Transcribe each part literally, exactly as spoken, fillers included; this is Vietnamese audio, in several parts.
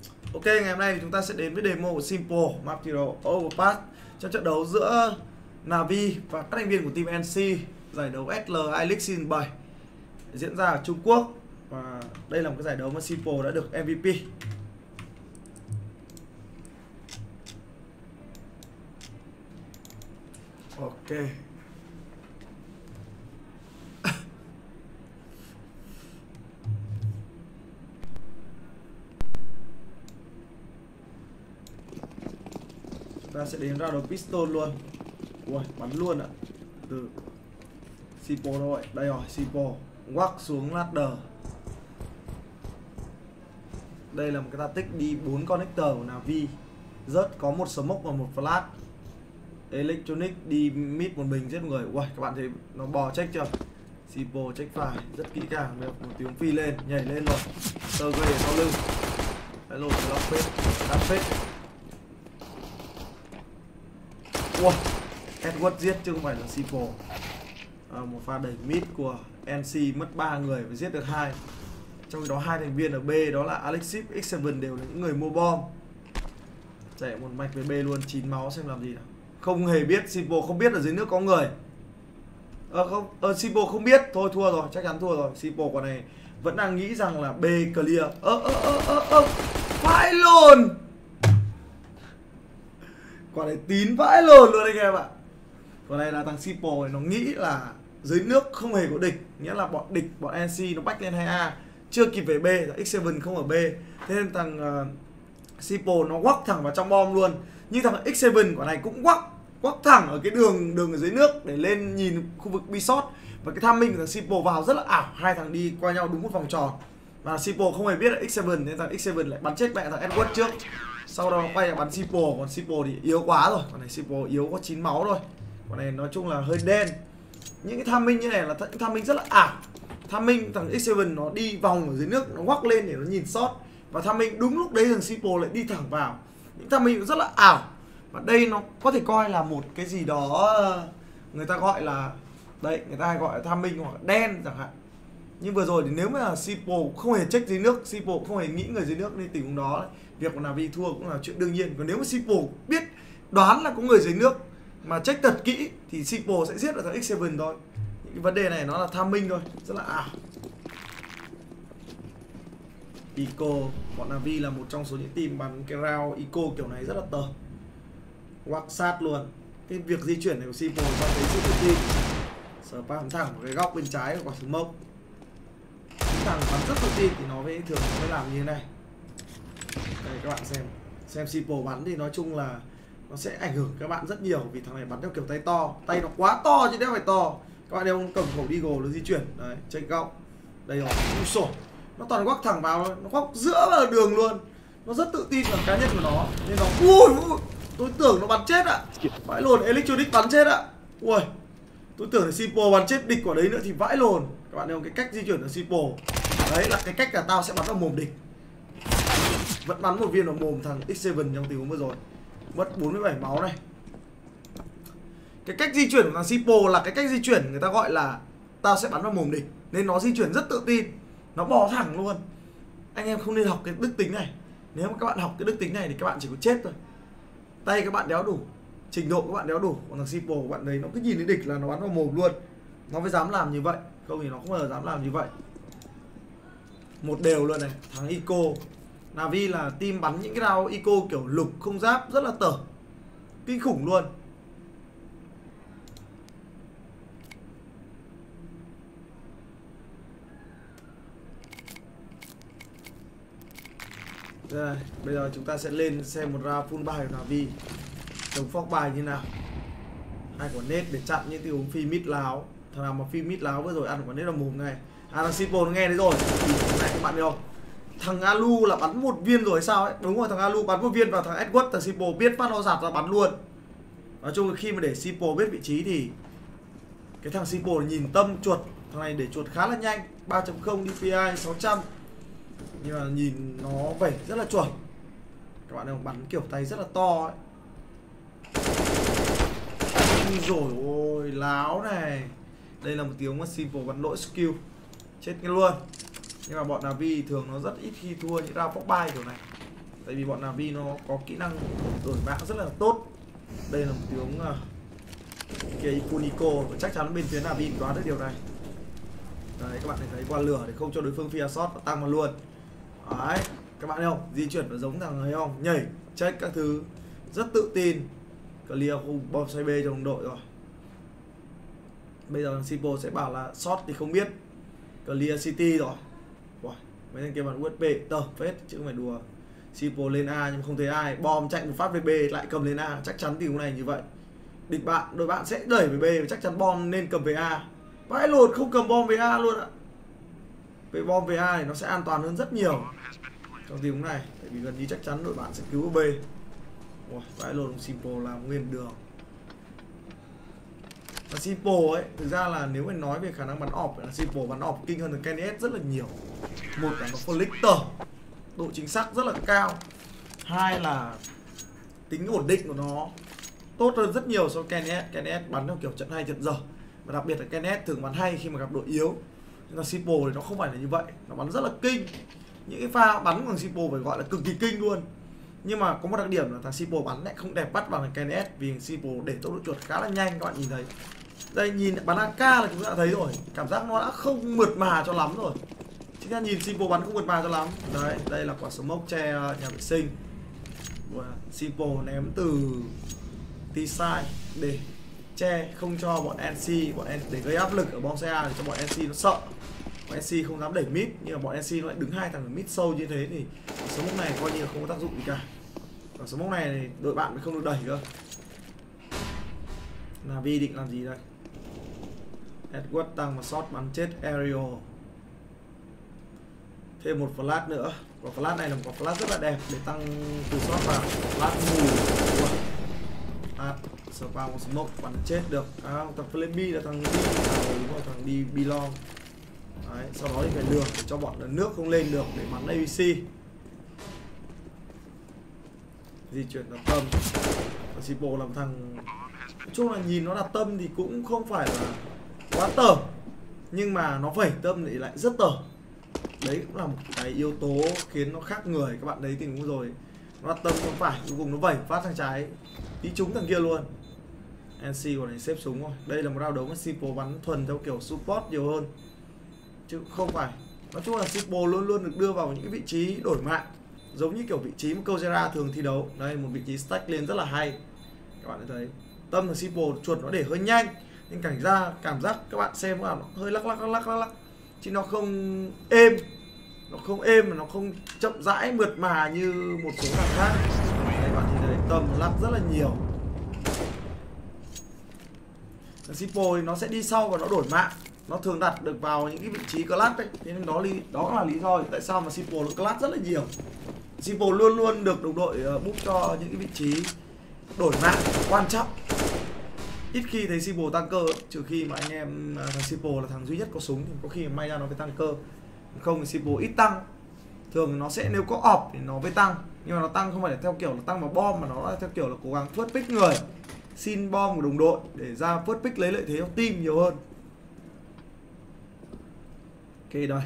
Ok, ngày hôm nay thì chúng ta sẽ đến với demo của Simple Map Hero Overpass trong trận đấu giữa Navi và các thành viên của team en xê giải đấu ét lờ I-League Season bảy diễn ra ở Trung Quốc. Và đây là một cái giải đấu mà Simple đã được em vê pê. Ok. Chúng ta sẽ đến round đầu pistol luôn. Ui, bắn luôn ạ. Từ Simple đâu vậy? Đây rồi, Simple quắc xuống ladder. Đây là một cái tactic đi bốn connector của Navi. Rớt có một smoke và một flash. Electronic đi mid một mình giết người. Ui, các bạn thấy nó bò check chưa? Simple check phải rất kỹ càng. Được một tiếng phi lên, nhảy lên rồi. Tơ gây ở sau lưng. Hello, block face, đắt face. Ui, Edward giết chứ không phải là Simple. À, một pha đẩy mid của en xê mất ba người và giết được hai. Trong khi đó hai thành viên ở B đó là Alexis, ích bảy đều là những người mua bom. Chạy một mạch với B luôn, chín máu xem làm gì nào. Không hề biết, Simple không biết ở dưới nước có người. Ờ không, ờ Simple không biết, thôi thua rồi, chắc chắn thua rồi. Simple quả này vẫn đang nghĩ rằng là B clear. Ơ ơ ơ ơ ơ vãi lồn. Quả này tín vãi lồn luôn anh em ạ. Quả này là thằng Simple này nó nghĩ là dưới nước không hề có địch, nghĩa là bọn địch, bọn en xê nó bách lên hai A, chưa kịp về B, ích bảy không ở B. Thế nên thằng uh, Simple nó quắc thẳng vào trong bom luôn. Nhưng thằng ích bảy quả này cũng quắc quắc thẳng ở cái đường đường ở dưới nước để lên nhìn khu vực B shot. Và cái timing của thằng Simple vào rất là ảo, hai thằng đi qua nhau đúng một vòng tròn. Và Simple không hề biết là ích bảy nên thằng ích bảy lại bắn chết mẹ thằng Edward trước. Sau đó quay lại bắn Simple, còn Simple thì yếu quá rồi. Còn này Simple yếu có chín máu thôi. Còn này nói chung là hơi đen. Những cái timing như này là những timing rất là ảo. Timing thằng ích bảy nó đi vòng ở dưới nước, nó quắc lên để nó nhìn sót. Và timing đúng lúc đấy thằng Simple lại đi thẳng vào. Những timing rất là ảo. Và đây nó có thể coi là một cái gì đó người ta gọi là, đấy, người ta hay gọi là timing hoặc là đen chẳng hạn. Nhưng vừa rồi thì nếu mà Simple không hề check dưới nước, Simple không hề nghĩ người dưới nước đi tình huống đó, việc của Navi thua cũng là chuyện đương nhiên. Còn nếu mà Simple biết đoán là có người dưới nước mà check thật kỹ thì Simple sẽ giết được thằng ích bảy thôi. Những cái vấn đề này nó là timing thôi, rất là ảo. Eco, bọn Navi là một trong số những team bắn cái round Eco kiểu này rất là tờ. Quắc sát luôn. Cái việc di chuyển này của Simple cho thấy sự tự tin. Sở bắn thẳng vào cái góc bên trái của quả smoke. Những thằng bắn rất tự tin thì nó mới thường nó mới làm như thế này. Đây các bạn xem. Xem Simple bắn thì nói chung là nó sẽ ảnh hưởng các bạn rất nhiều. Vì thằng này bắn theo kiểu tay to. Tay nó quá to chứ đéo phải to. Các bạn thấy không, cầm khẩu Deagle nó di chuyển. Đấy, check góc. Đây rồi, ui sổ. Nó toàn quắc thẳng vào, nó quắc giữa vào đường luôn. Nó rất tự tin vào cá nhân của nó. Nên nó, ui, ui tôi tưởng nó bắn chết ạ. Vãi lồn, Electronic bắn chết ạ. Ui, tôi tưởng là Simple bắn chết địch quả đấy nữa thì vãi lồn. Các bạn thấy không, cái cách di chuyển của Simple. Đấy là cái cách là tao sẽ bắn vào mồm địch. Vẫn bắn một viên vào mồm thằng ích bảy trong tình huống vừa rồi. Mất bốn mươi bảy máu này. Cái cách di chuyển của thằng Simple là cái cách di chuyển người ta gọi là tao sẽ bắn vào mồm địch. Nên nó di chuyển rất tự tin. Nó bò thẳng luôn. Anh em không nên học cái đức tính này. Nếu mà các bạn học cái đức tính này thì các bạn chỉ có chết thôi. Tay các bạn đéo đủ, trình độ các bạn đéo đủ. Còn thằng Simple của bạn đấy nó cứ nhìn thấy địch là nó bắn vào mồm luôn. Nó mới dám làm như vậy. Không thì nó không bao giờ dám làm như vậy. Một đều luôn này. Thằng Eco, Navi là team bắn những cái round Eco kiểu lục không giáp rất là tở, kinh khủng luôn. Đây, bây giờ chúng ta sẽ lên xem một round full buy của Navi. Chống phóc bài như nào. Hai quả nết để chặn những tình huống phi mid láo. Thằng nào mà phi mid láo vừa rồi ăn quả nết vào mồm ngay. À thằng Simple nó nghe đấy rồi. Này các bạn thấy không? Thằng Alu là bắn một viên rồi sao ấy. Đúng rồi, thằng Alu bắn một viên vào thằng Edward. Thằng Simple biết phát nó giạt ra bắn luôn. Nói chung là khi mà để Simple biết vị trí thì cái thằng Simple nhìn tâm chuột. Thằng này để chuột khá là nhanh, ba chấm không đê pê i sáu trăm. Nhưng mà nhìn nó vẩy rất là chuẩn. Các bạn thấy không, bắn kiểu tay rất là to ấy. Rồi ôi, láo này. Đây là một tiếng mà Simple bắn lỗi skill. Chết cái luôn. Nhưng mà bọn Navi thường nó rất ít khi thua những round phóc bay kiểu này. tại vì bọn Navi nó có kỹ năng đổi mạng rất là tốt. Đây là một tiếng uh, kia Ikunico, chắc chắn bên phía Navi đoán được điều này. Đấy, các bạn thấy qua lửa để không cho đối phương Fear Shot và tăng vào luôn. Đấy, các bạn thấy không? Di chuyển và giống thằng ấy không? Nhảy, check các thứ rất tự tin. Clear khu bom xoay B cho đồng đội rồi. Bây giờ Sipo sẽ bảo là shot thì không biết. Clear City rồi. Wow, mấy thằng kia bạn u ét bê tờ phết chứ không phải đùa. Sipo lên A nhưng không thấy ai, bom chạy một phát về B lại cầm lên A, chắc chắn tình huống này như vậy. Địch bạn, đội bạn sẽ đẩy về B và chắc chắn bom nên cầm về A. Vãi lột không cầm bom về A luôn ạ. Về bom về A thì nó sẽ an toàn hơn rất nhiều trong tình huống này, tại vì gần như chắc chắn đội bạn sẽ cứu ở B. Wow, vãi lột Sipo làm nguyên đường. Và Sipo ấy, thực ra là nếu mình nói về khả năng bắn ọp là Sipo bắn ọp kinh hơn K N S rất là nhiều. Một là nó collector, độ chính xác rất là cao. Hai là tính ổn định của nó tốt hơn rất nhiều so với K N S. K N S bắn theo kiểu trận hay trận dở. Và đặc biệt là K N S thường bắn hay khi mà gặp đội yếu. Nhưng mà Sipo thì nó không phải là như vậy, nó bắn rất là kinh. Những cái pha bắn của Sipo phải gọi là cực kỳ kinh luôn. Nhưng mà có một đặc điểm là thằng Sipo bắn lại không đẹp bắt bằng thằng K N S, vì Sipo để tốc độ chuột khá là nhanh, các bạn nhìn thấy. Đây nhìn bắn a ca là chúng ta đã thấy rồi, cảm giác nó đã không mượt mà cho lắm rồi. Chúng ta nhìn Sipo bắn không mượt mà cho lắm. Đấy, đây là quả smoke che nhà vệ sinh. Và Sipo ném từ T-side để che không cho bọn en xê, bọn en để gây áp lực ở bom xe A để cho bọn en xê nó sợ. Bọn en xê không dám đẩy mid, nhưng mà bọn en xê nó lại đứng hai thằng ở mid sâu như thế thì smoke này coi như là không có tác dụng gì cả. Và smoke này thì đội bạn không được đẩy cơ. Navi định làm gì đây? Edward tăng và shot bắn chết Aerial. Thêm một flash nữa. Quả flash này là một quả flash rất là đẹp để tăng từ shot vào. Flash mù. À, Spam một smoke bắn chết được. À, thằng Flamby là thằng đi, à, đúng rồi, thằng đi belong. Đấy, sau đó thì phải lường để cho bọn nước không lên được để bắn a bê xê. Di chuyển đặt tâm. Sipo làm thằng, nói chung là nhìn nó đặt tâm thì cũng không phải là quá tởm, nhưng mà nó vẩy tâm thì lại rất tởm. Đấy cũng là một cái yếu tố khiến nó khác người. Các bạn thấy tình huống rồi, nó đặt tâm không phải, cuối cùng nó vẩy phát sang trái tí trúng thằng kia luôn. en xê còn này xếp súng rồi. Đây là một round đấu mà Sipo bắn thuần theo kiểu support nhiều hơn, chứ không phải. Nói chung là Sipo luôn luôn được đưa vào những cái vị trí đổi mạng, giống như kiểu vị trí mà Kozera thường thi đấu. Đây một vị trí stack lên rất là hay. Các bạn thấy tâm là Sipo chuột nó để hơi nhanh, nhưng cảnh ra cảm giác các bạn xem vào nó hơi lắc lắc lắc lắc lắc, chứ nó không êm, nó không êm mà nó không chậm rãi mượt mà như một số thằng khác. Đây các bạn nhìn thấy tâm lắc rất là nhiều. Sipo thì nó sẽ đi sau và nó đổi mạng, nó thường đặt được vào những cái vị trí clutch ấy, thế nên đó lý đó là lý do tại sao mà Sipo nó clutch rất là nhiều. Sipo luôn luôn được đồng đội búp cho những cái vị trí đổi mạng quan trọng. Ít khi thấy Sipo tăng cơ, trừ khi mà anh em thằng Sipo là thằng duy nhất có súng thì có khi may ra nó phải tăng cơ. Không thì Sipo ít tăng. Thường nó sẽ nếu có ọp thì nó mới tăng, nhưng mà nó tăng không phải là theo kiểu là tăng vào bom, mà nó là theo kiểu là cố gắng first pick người, xin bom của đồng đội để ra first pick lấy lợi thế trong team nhiều hơn. Ok, đây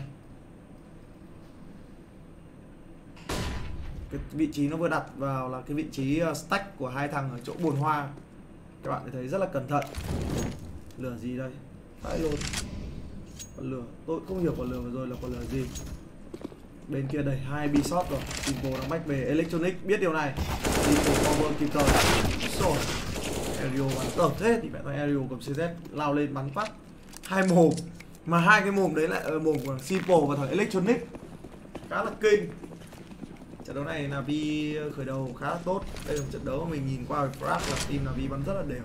cái vị trí nó vừa đặt vào là cái vị trí stack của hai thằng ở chỗ bồn hoa. Các bạn thấy rất là cẩn thận. Lửa gì đây? Vãi luôn. Quả lửa, tôi không hiểu quả lửa vừa rồi là quả lửa gì. Bên kia đầy hai B shot rồi. Sipo đang bách về Electronic biết điều này. Sipo cover kịp thời. Rồi. Aerial bắn tởm thế thì mẹ nói Aerial cầm xê dét lao lên bắn phát hai mồm, mà hai cái mồm đấy lại ở mồm của Sipo và thằng Electronic, khá là kinh. Trận đấu này Navi khởi đầu khá là tốt. Đây là một trận đấu mà mình nhìn qua frag là team Navi bắn rất là đều.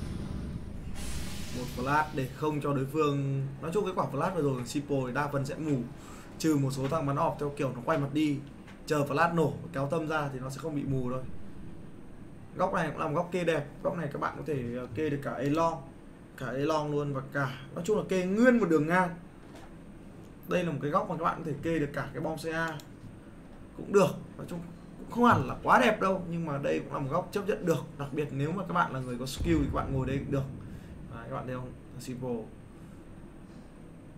Một flash để không cho đối phương, nói chung cái quả flash vừa rồi Sipo thì đa phần sẽ mù, trừ một số thằng bắn off theo kiểu nó quay mặt đi chờ flash nổ kéo tâm ra thì nó sẽ không bị mù thôi. Góc này cũng là một góc kê đẹp. Góc này các bạn có thể kê được cả A-long, cả A-long luôn, và cả nói chung là kê nguyên một đường ngang. Đây là một cái góc mà các bạn có thể kê được cả cái bom xê a cũng được. Nói chung cũng không hẳn là quá đẹp đâu, nhưng mà đây cũng là một góc chấp nhận được. Đặc biệt nếu mà các bạn là người có skill thì các bạn ngồi đây cũng được. Đấy, các bạn thấy không? Sipo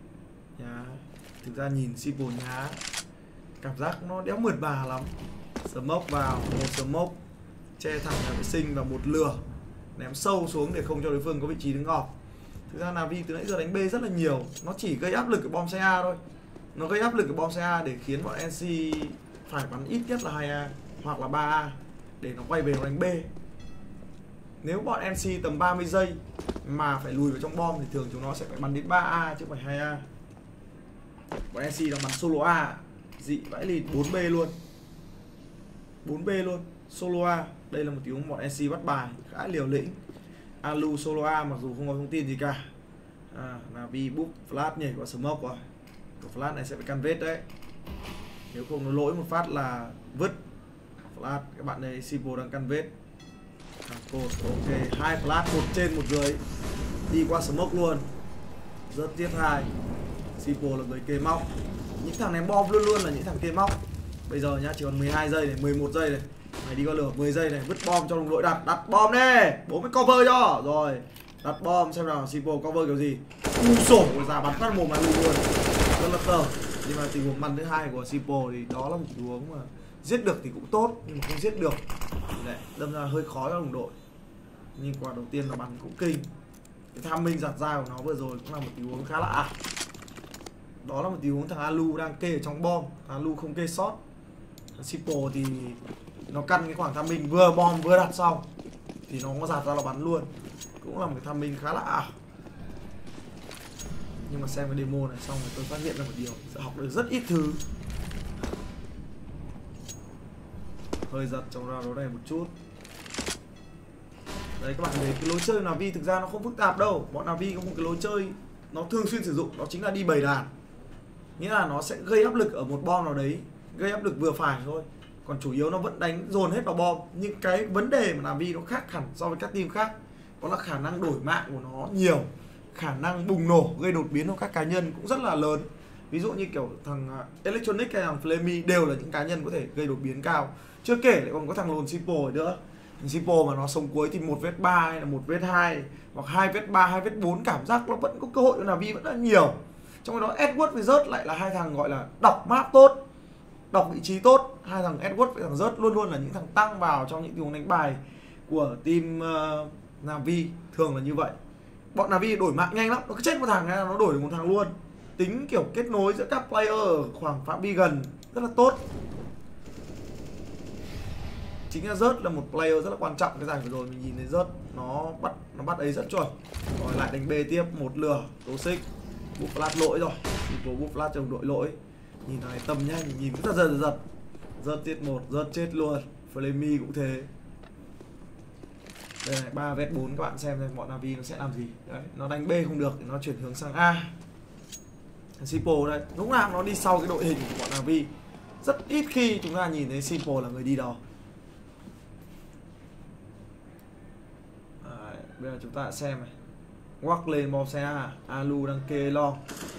nhá. Thực ra nhìn Sipo nhá, cảm giác nó đéo mượt mà lắm. Smoke vào, một smoke che thẳng nhà vệ sinh và một lửa ném sâu xuống để không cho đối phương có vị trí đứng ọp. Thực ra Na'Vi từ nãy giờ đánh B rất là nhiều, nó chỉ gây áp lực cái bom xe A thôi. Nó gây áp lực cái bom xe A để khiến bọn en xê phải bắn ít nhất là hai A hoặc là ba A để nó quay về nó đánh B. Nếu bọn en xê tầm ba mươi giây mà phải lùi vào trong bom thì thường chúng nó sẽ phải bắn đến ba A chứ không phải hai A. Bọn en xê đang bắn solo A, dị vãi lìn bốn B luôn. bốn B luôn, solo A. Đây là một tiếng bọn en xê bắt bài khá liều lĩnh. Alu solo A mặc dù không có thông tin gì cả. À, Na'Vi book flash nhảy qua smoke rồi. Cái flash này sẽ phải căn vết đấy. Nếu không nó lỗi một phát là vứt. Flash, các bạn này Sipo đang căn vết. Cột, ok, hai flash, một trên một dưới. Đi qua smoke luôn. Rất tiếc hai. Sipo là người kê móc. Những thằng ném bom luôn luôn là những thằng kê móc. Bây giờ nhá, chỉ còn mười hai giây này, mười một giây này. Mày đi qua lửa mười giây này, vứt bom cho đồng đội đặt, đặt bom đi. Bố mới cover cho. Rồi, đặt bom xem nào Sipo cover kiểu gì. U sổ ra bắn phát mồm mà luôn luôn. Rất là tờ. Nhưng mà tình huống bắn thứ hai của Sipo thì đó là một tình huống mà giết được thì cũng tốt, nhưng mà không giết được. Đấy, đâm ra hơi khó cho đồng đội. Nhưng quả đầu tiên là bắn cũng kinh. Cái tham minh giặt ra của nó vừa rồi cũng là một tình huống khá là ảo. Đó là một tình huống thằng Alu đang kê ở trong bom, thằng Alu không kê sót. Thằng Sipo thì nó căn cái khoảng tham minh vừa bom vừa đặt xong thì nó có giạt ra là bắn luôn. Cũng là một cái tham minh khá là ảo. Nhưng mà xem cái demo này xong rồi tôi phát hiện ra một điều, sẽ học được rất ít thứ. Hơi giật trong round đấu này một chút. Đấy các bạn thấy cái lối chơi Na'Vi thực ra nó không phức tạp đâu. Bọn Na'Vi có một cái lối chơi nó thường xuyên sử dụng, đó chính là đi bầy đàn. Nghĩa là nó sẽ gây áp lực ở một bom nào đấy, gây áp lực vừa phải thôi. Còn chủ yếu nó vẫn đánh dồn hết vào bom. Nhưng cái vấn đề mà Na'Vi nó khác hẳn so với các team khác, đó là khả năng đổi mạng của nó nhiều. Khả năng bùng nổ, gây đột biến của các cá nhân cũng rất là lớn. Ví dụ như kiểu thằng Electronic hay thằng Flammy đều là những cá nhân có thể gây đột biến cao. Chưa kể lại còn có thằng lồn Sipo nữa. Thằng Sipo mà nó sống cuối thì một vết ba hay là một vết hai hoặc hai vết ba, hai vết bốn, cảm giác nó vẫn có cơ hội cho Na'Vi vẫn là nhiều. Trong đó Edward với Rớt lại là hai thằng gọi là đọc map tốt, đọc vị trí tốt. Hai thằng Edward với thằng Rớt luôn luôn là những thằng tăng vào trong những tình huống đánh bài của team uh, Na'Vi, thường là như vậy. Bọn Na'Vi đổi mạng nhanh lắm, nó cứ chết một thằng nó đổi được một thằng luôn. Tính kiểu kết nối giữa các player ở khoảng phạm vi gần rất là tốt. Chính là Rớt là một player rất là quan trọng. Cái giải vừa rồi mình nhìn thấy Rớt nó bắt nó bắt ấy rất chuẩn. Rồi lại đánh B tiếp, một lửa, tố xích. Búp flash lỗi rồi. Sipo búp flash trong đội lỗi. Nhìn này tầm nhanh, nhìn rất giật giật giật. Rớt chết một, Rớt chết luôn. Flammy cũng thế. Đây này, ba vs bốn các bạn xem xem bọn Na'Vi nó sẽ làm gì. Đấy, nó đánh B không được thì nó chuyển hướng sang A. Sipo đây, lúc nào nó đi sau cái đội hình của bọn Na'Vi. Rất ít khi chúng ta nhìn thấy Sipo là người đi đầu. Đấy, bây giờ chúng ta xem này. Quắc lên bom xe A, Alu đang kê lo.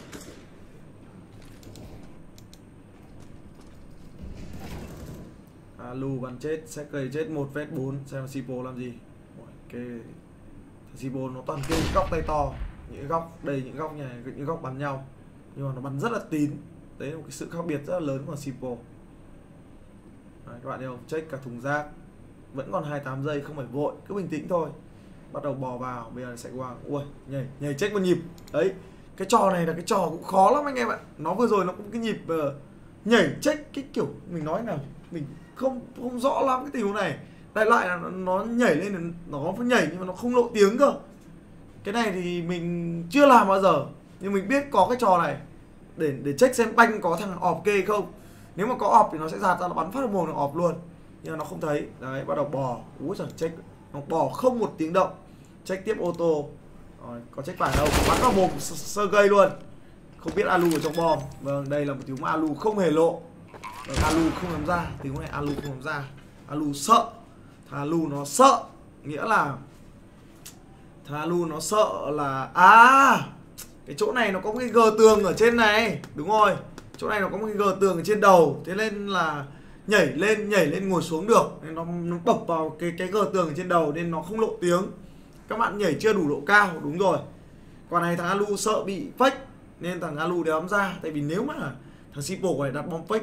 Alu bắn chết, sẽ cây chết một vs bốn, xem Sipo làm gì. Kê Sipo nó toàn kê những góc tay to, những góc đây, những góc này, những góc bắn nhau, nhưng mà nó bắn rất là tín. Đấy là một cái sự khác biệt rất là lớn của Sipo. Đấy, các bạn thấy không? Check cả thùng rác. Vẫn còn hai mươi tám giây, không phải vội, cứ bình tĩnh thôi. Bắt đầu bò vào, bây giờ sẽ quang. Ui, nhảy, nhảy check một nhịp. Đấy, cái trò này là cái trò cũng khó lắm anh em ạ. Nó vừa rồi nó cũng cái nhịp uh, nhảy check cái kiểu mình nói nào, mình không không rõ lắm cái tình huống này. Đại lại là nó, nó nhảy lên, nó nhảy nhưng mà nó không lộ tiếng cơ. Cái này thì mình chưa làm bao giờ, nhưng mình biết có cái trò này để để check xem banh có thằng ọp kê không. Nếu mà có ọp thì nó sẽ dạt ra, nó bắn phát mồm nó ọp luôn, nhưng mà nó không thấy. Đấy, bắt đầu bò. Úi giời, check nó bò không một tiếng động. Check tiếp ô tô. Rồi, có check phải đâu, bắn vào mồm sơ gây luôn. Không biết Alu ở trong bom. Vâng, đây là một tiếng mà Alu không hề lộ. Vâng, Alu không dám ra, tiếng này Alu không dám ra. Alu sợ. Thằng Alu nó sợ, nghĩa là thằng Alu nó sợ là à, cái chỗ này nó có một cái gờ tường ở trên này, đúng rồi. Chỗ này nó có một cái gờ tường ở trên đầu, thế nên là nhảy lên nhảy lên ngồi xuống được, nên nó, nó bập vào cái cái gờ tường ở trên đầu nên nó không lộ tiếng. Các bạn nhảy chưa đủ độ cao, đúng rồi. Còn này thằng Alu sợ bị fake nên thằng Alu đéo dám ra, tại vì nếu mà thằng Sipo phải đặt bom fake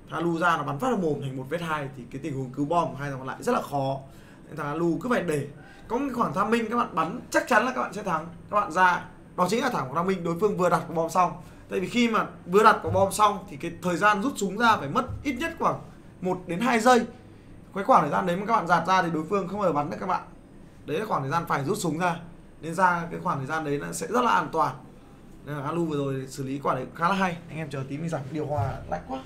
thằng Alu ra nó bắn phát vào mồm thành một vết hai thì cái tình huống cứu bom của hai thằng còn lại rất là khó. Nên thằng Alu cứ phải để có một khoảng tham minh, các bạn bắn chắc chắn là các bạn sẽ thắng. Các bạn ra đó chính là thẳng của tham minh, đối phương vừa đặt quả bom xong. Tại vì khi mà vừa đặt quả bom xong thì cái thời gian rút súng ra phải mất ít nhất khoảng một đến hai giây. Cái khoảng thời gian đấy mà các bạn giạt ra thì đối phương không bao giờ bắn được các bạn. Đấy là khoảng thời gian phải rút súng ra. Nên ra cái khoảng thời gian đấy nó sẽ rất là an toàn. Nên là Alu vừa rồi xử lý quả đấy khá là hay. Anh em chờ tí mình giảm điều hòa lạnh quá.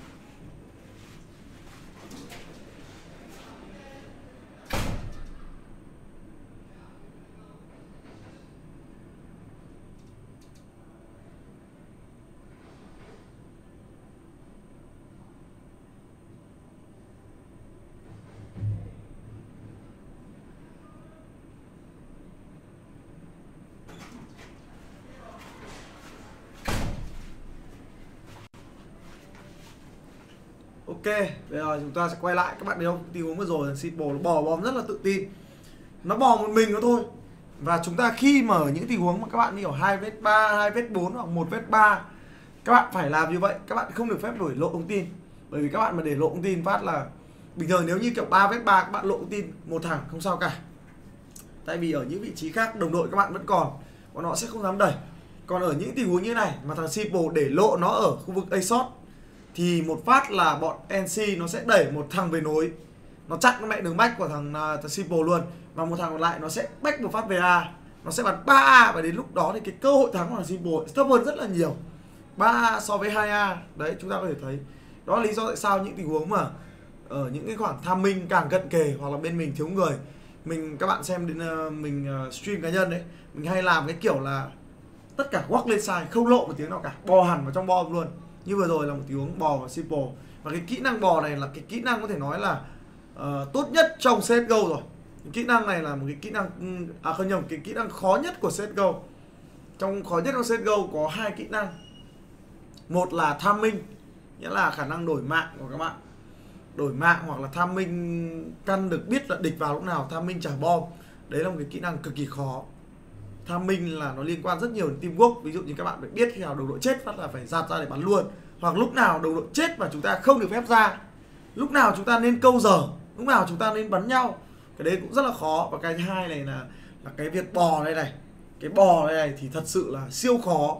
Ok, bây giờ chúng ta sẽ quay lại. Các bạn thấy không? Tình huống vừa rồi Simple nó bò bom rất là tự tin. Nó bò một mình nó thôi. Và chúng ta khi mà ở những tình huống mà các bạn như kiểu hai vết ba, hai vết bốn hoặc một vết ba, các bạn phải làm như vậy. Các bạn không được phép đổi lộ thông tin. Bởi vì các bạn mà để lộ thông tin phát là bình thường nếu như kiểu ba vết ba các bạn lộ thông tin một thằng không sao cả. Tại vì ở những vị trí khác đồng đội các bạn vẫn còn, bọn họ sẽ không dám đẩy. Còn ở những tình huống như này mà thằng Simple để lộ nó ở khu vực A shot thì một phát là bọn en xê nó sẽ đẩy một thằng về nối, nó chặn cái mẹ đường bách của thằng, uh, thằng Simple luôn, và một thằng còn lại nó sẽ bách một phát về A, nó sẽ bắn ba A, và đến lúc đó thì cái cơ hội thắng của thằng Simple thấp hơn rất là nhiều, ba A so với hai A. Đấy, chúng ta có thể thấy đó là lý do tại sao những tình huống mà ở những cái khoảng tham minh càng cận kề hoặc là bên mình thiếu người, mình các bạn xem đến uh, mình uh, stream cá nhân đấy, mình hay làm cái kiểu là tất cả walk lên side không lộ một tiếng nào cả, bò hẳn vào trong bom luôn. Như vừa rồi là một tình huống bò và Simple. Và cái kỹ năng bò này là cái kỹ năng có thể nói là uh, tốt nhất trong xê ét giê ô rồi. Cái kỹ năng này là một cái kỹ năng, à không nhầm, cái kỹ năng khó nhất của xê ét giê ô. Trong khó nhất của xê ét giê ô có hai kỹ năng. Một là tham minh, nghĩa là khả năng đổi mạng của các bạn. Đổi mạng hoặc là tham minh căn được biết là địch vào lúc nào, tham minh trả bom. Đấy là một cái kỹ năng cực kỳ khó. Tham minh là nó liên quan rất nhiều đến teamwork. Ví dụ như các bạn phải biết khi nào đồng đội chết phát là phải giạt ra để bắn luôn, hoặc lúc nào đồng đội chết và chúng ta không được phép ra, lúc nào chúng ta nên câu giờ, lúc nào chúng ta nên bắn nhau. Cái đấy cũng rất là khó. Và cái thứ hai này là, là cái việc bò đây này. Cái bò đây này thì thật sự là siêu khó.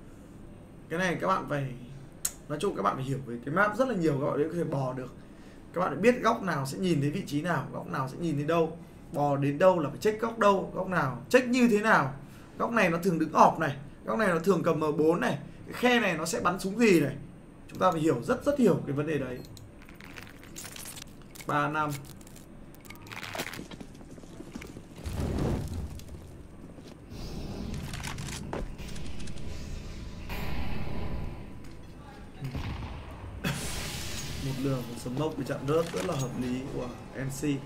Cái này các bạn phải, nói chung các bạn phải hiểu về cái map rất là nhiều, các bạn mới có thể bò được. Các bạn phải biết góc nào sẽ nhìn thấy vị trí nào, góc nào sẽ nhìn thấy đâu, bò đến đâu là phải check góc đâu, góc nào check như thế nào. Góc này nó thường đứng ọp này, góc này nó thường cầm M bốn này, cái khe này nó sẽ bắn súng gì này. Chúng ta phải hiểu rất rất hiểu cái vấn đề đấy. Ba năm. Một lường một smoke bị chặn rớt rất là hợp lý của en xê.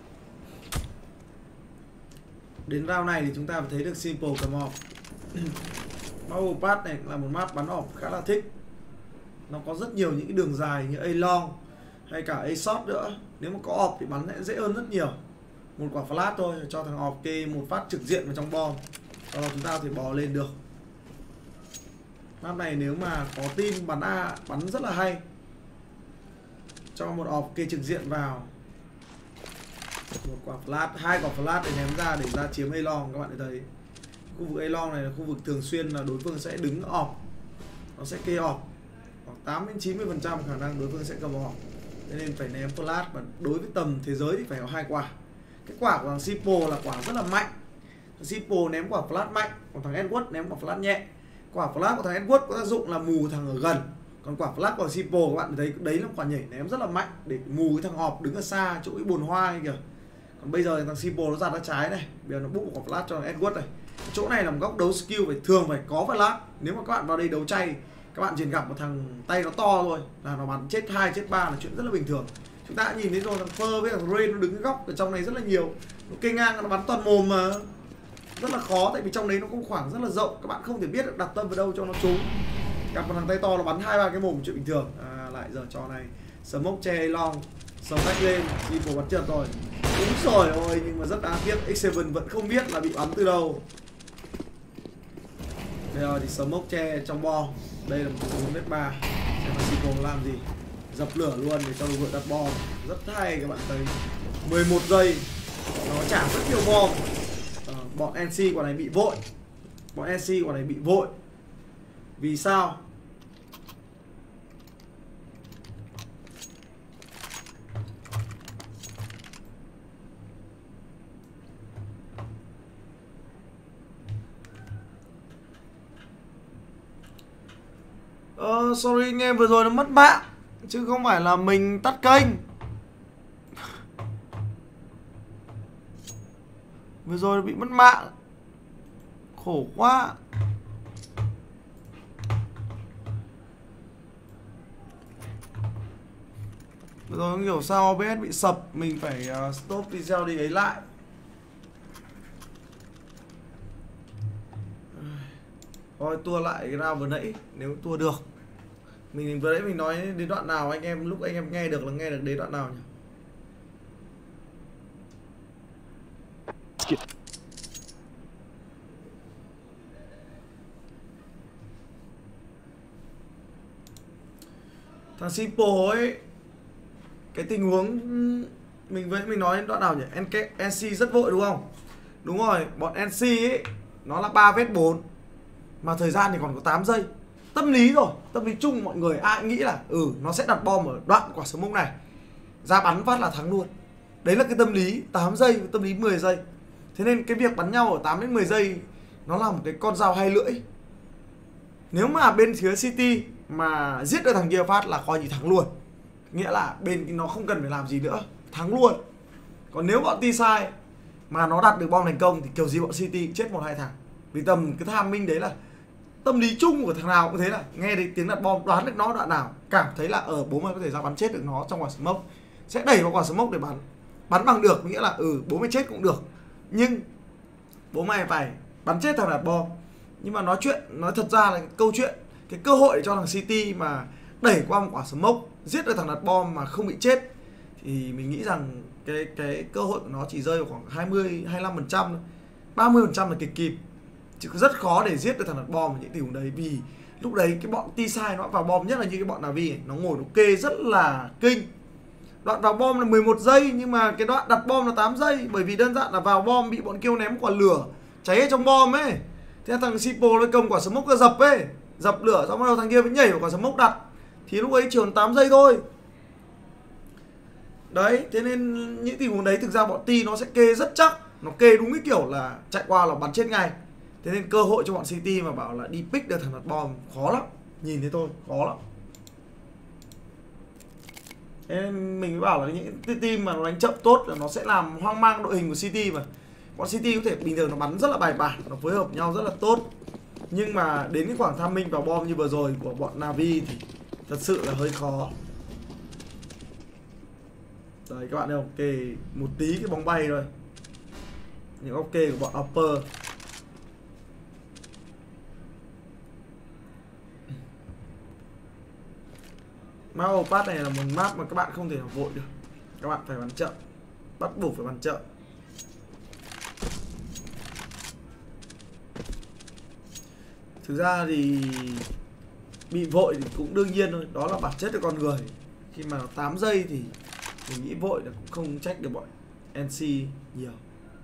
Đến round này thì chúng ta phải thấy được Simple cầm off. Marble Path này là một map bắn off khá là thích. Nó có rất nhiều những cái đường dài như A long hay cả A short nữa. Nếu mà có off thì bắn sẽ dễ hơn rất nhiều. Một quả flash thôi cho thằng off kê một phát trực diện vào trong bom, sau đó chúng ta có thể bò lên được. Map này nếu mà có team bắn A bắn rất là hay, cho một off kê trực diện vào, một quả flash, hai quả flash để ném ra để ra chiếm A long. Các bạn thấy khu vực A long này là khu vực thường xuyên là đối phương sẽ đứng off, nó sẽ kê off khoảng tám đến chín mươi phần trăm khả năng đối phương sẽ cầm off, cho nên phải ném flash. Và đối với tầm thế giới thì phải có hai quả. Cái quả của thằng Simple là quả rất là mạnh, thằng Simple ném quả flash mạnh, còn thằng Edward ném quả flash nhẹ. Quả flash của thằng Edward có tác dụng là mù thằng ở gần, còn quả flash của Simple các bạn thấy đấy là quả nhảy ném rất là mạnh để mù cái thằng họp đứng ở xa chỗ cái bồn hoa kìa. Còn bây giờ thằng Simple nó giạt ra trái này, bây giờ nó bụng quả flash cho thằng Edward này. Chỗ này là một góc đấu skill phải thường phải có flash. Nếu mà các bạn vào đây đấu chay, các bạn chỉ gặp một thằng tay nó to thôi là nó bắn chết hai chết ba là chuyện rất là bình thường. Chúng ta đã nhìn thấy rồi, thằng Phơ với thằng Rain nó đứng cái góc ở trong này rất là nhiều, nó kê ngang nó bắn toàn mồm mà rất là khó, tại vì trong đấy nó có khoảng rất là rộng, các bạn không thể biết được đặt tâm vào đâu cho nó trúng. Gặp một thằng tay to nó bắn hai ba cái mồm chuyện bình thường. À, lại giờ trò này smoke che long, smoke lên, Simple bắn trượt rồi. Đúng rồi ôi, nhưng mà rất đáng tiếc ích bảy vẫn không biết là bị bắn từ đâu. Bây giờ thì smoke che trong bo. Đây là một tình huống net ba. Xem là Simple làm gì. dập lửa luôn để cho lực lượng đặt bom. Rất hay các bạn thấy. mười một giây nó trả rất nhiều bom. à, Bọn en xê quả này bị vội. Bọn en xê quả này bị vội. Vì sao? Ờ, sorry anh em, vừa rồi nó mất mạng chứ không phải là mình tắt kênh. Vừa rồi nó bị mất mạng. Khổ quá. Vừa rồi không hiểu sao o bê ét bị sập. Mình phải uh, stop video đi ấy lại. Thôi tua lại cái round vừa nãy nếu tua được. Mình vừa nãy mình nói đến đoạn nào anh em, lúc anh em nghe được là nghe được đến đoạn nào nhỉ? Thằng Simple ấy, cái tình huống mình với mình nói đến đoạn nào nhỉ? en xê rất vội đúng không? Đúng rồi, bọn en xê ấy nó là ba vết bốn mà thời gian thì còn có tám giây. Tâm lý rồi, tâm lý chung mọi người ai nghĩ là ừ nó sẽ đặt bom ở đoạn quả smoke này, ra bắn phát là thắng luôn. Đấy là cái tâm lý tám giây, tâm lý mười giây. Thế nên cái việc bắn nhau ở tám đến mười giây nó là một cái con dao hai lưỡi. Nếu mà bên phía City mà giết được thằng kia phát là coi như thắng luôn. Nghĩa là bên nó không cần phải làm gì nữa, thắng luôn. Còn nếu bọn T-Side mà nó đặt được bom thành công thì kiểu gì bọn City chết một hai thằng. Vì tầm cái tham minh đấy là tâm lý chung của thằng nào cũng thế, là nghe thấy tiếng đặt bom đoán được nó đoạn nào, cảm thấy là ở bố mày có thể ra bắn chết được nó trong quả smoke, sẽ đẩy vào quả smoke để bắn. Bắn bằng được nghĩa là ừ bố mày chết cũng được, nhưng bố mày phải bắn chết thằng đặt bom. Nhưng mà nói chuyện nói thật ra là câu chuyện cái cơ hội để cho thằng City mà đẩy qua một quả smoke giết được thằng đặt bom mà không bị chết thì mình nghĩ rằng cái cái cơ hội của nó chỉ rơi vào khoảng hai mươi hai mươi lăm phần trăm thôi. ba mươi phần trăm là kịch kịp, chứ rất khó để giết được thằng đặt bom ở những tình huống đấy. Vì lúc đấy cái bọn T-Side nó vào bom, nhất là như cái bọn Navi này, nó ngồi nó kê rất là kinh. Đoạn vào bom là mười một giây nhưng mà cái đoạn đặt bom là tám giây, bởi vì đơn giản là vào bom bị bọn kêu ném quả lửa cháy ở trong bom ấy. Thế thằng Simple nó cầm quả smoke ra dập ấy, dập lửa xong bắt đầu thằng kia mới nhảy vào quả smoke đặt, thì lúc ấy trường tám giây thôi. Đấy, thế nên những tình huống đấy thực ra bọn T nó sẽ kê rất chắc, nó kê đúng cái kiểu là chạy qua là bắn chết ngay. Thế nên cơ hội cho bọn City mà bảo là đi pick được thằng đặt bom khó lắm, nhìn thế thôi, khó lắm. Thế nên mình mới bảo là những team mà nó đánh chậm tốt là nó sẽ làm hoang mang đội hình của City mà. Bọn City có thể bình thường nó bắn rất là bài bản, nó phối hợp nhau rất là tốt. Nhưng mà đến cái khoảng tham minh vào bom như vừa rồi của bọn Navi thì thật sự là hơi khó. Đấy các bạn thấy không? Kề một tí cái bóng bay thôi. Những ok của bọn Upper. Map Opath này là một map mà các bạn không thể nào vội được. Các bạn phải bắn chậm, bắt buộc phải bắn chậm. Thực ra thì bị vội thì cũng đương nhiên thôi, đó là bản chất của con người. Khi mà nó tám giây thì mình nghĩ vội là cũng không trách được bọn en xê nhiều.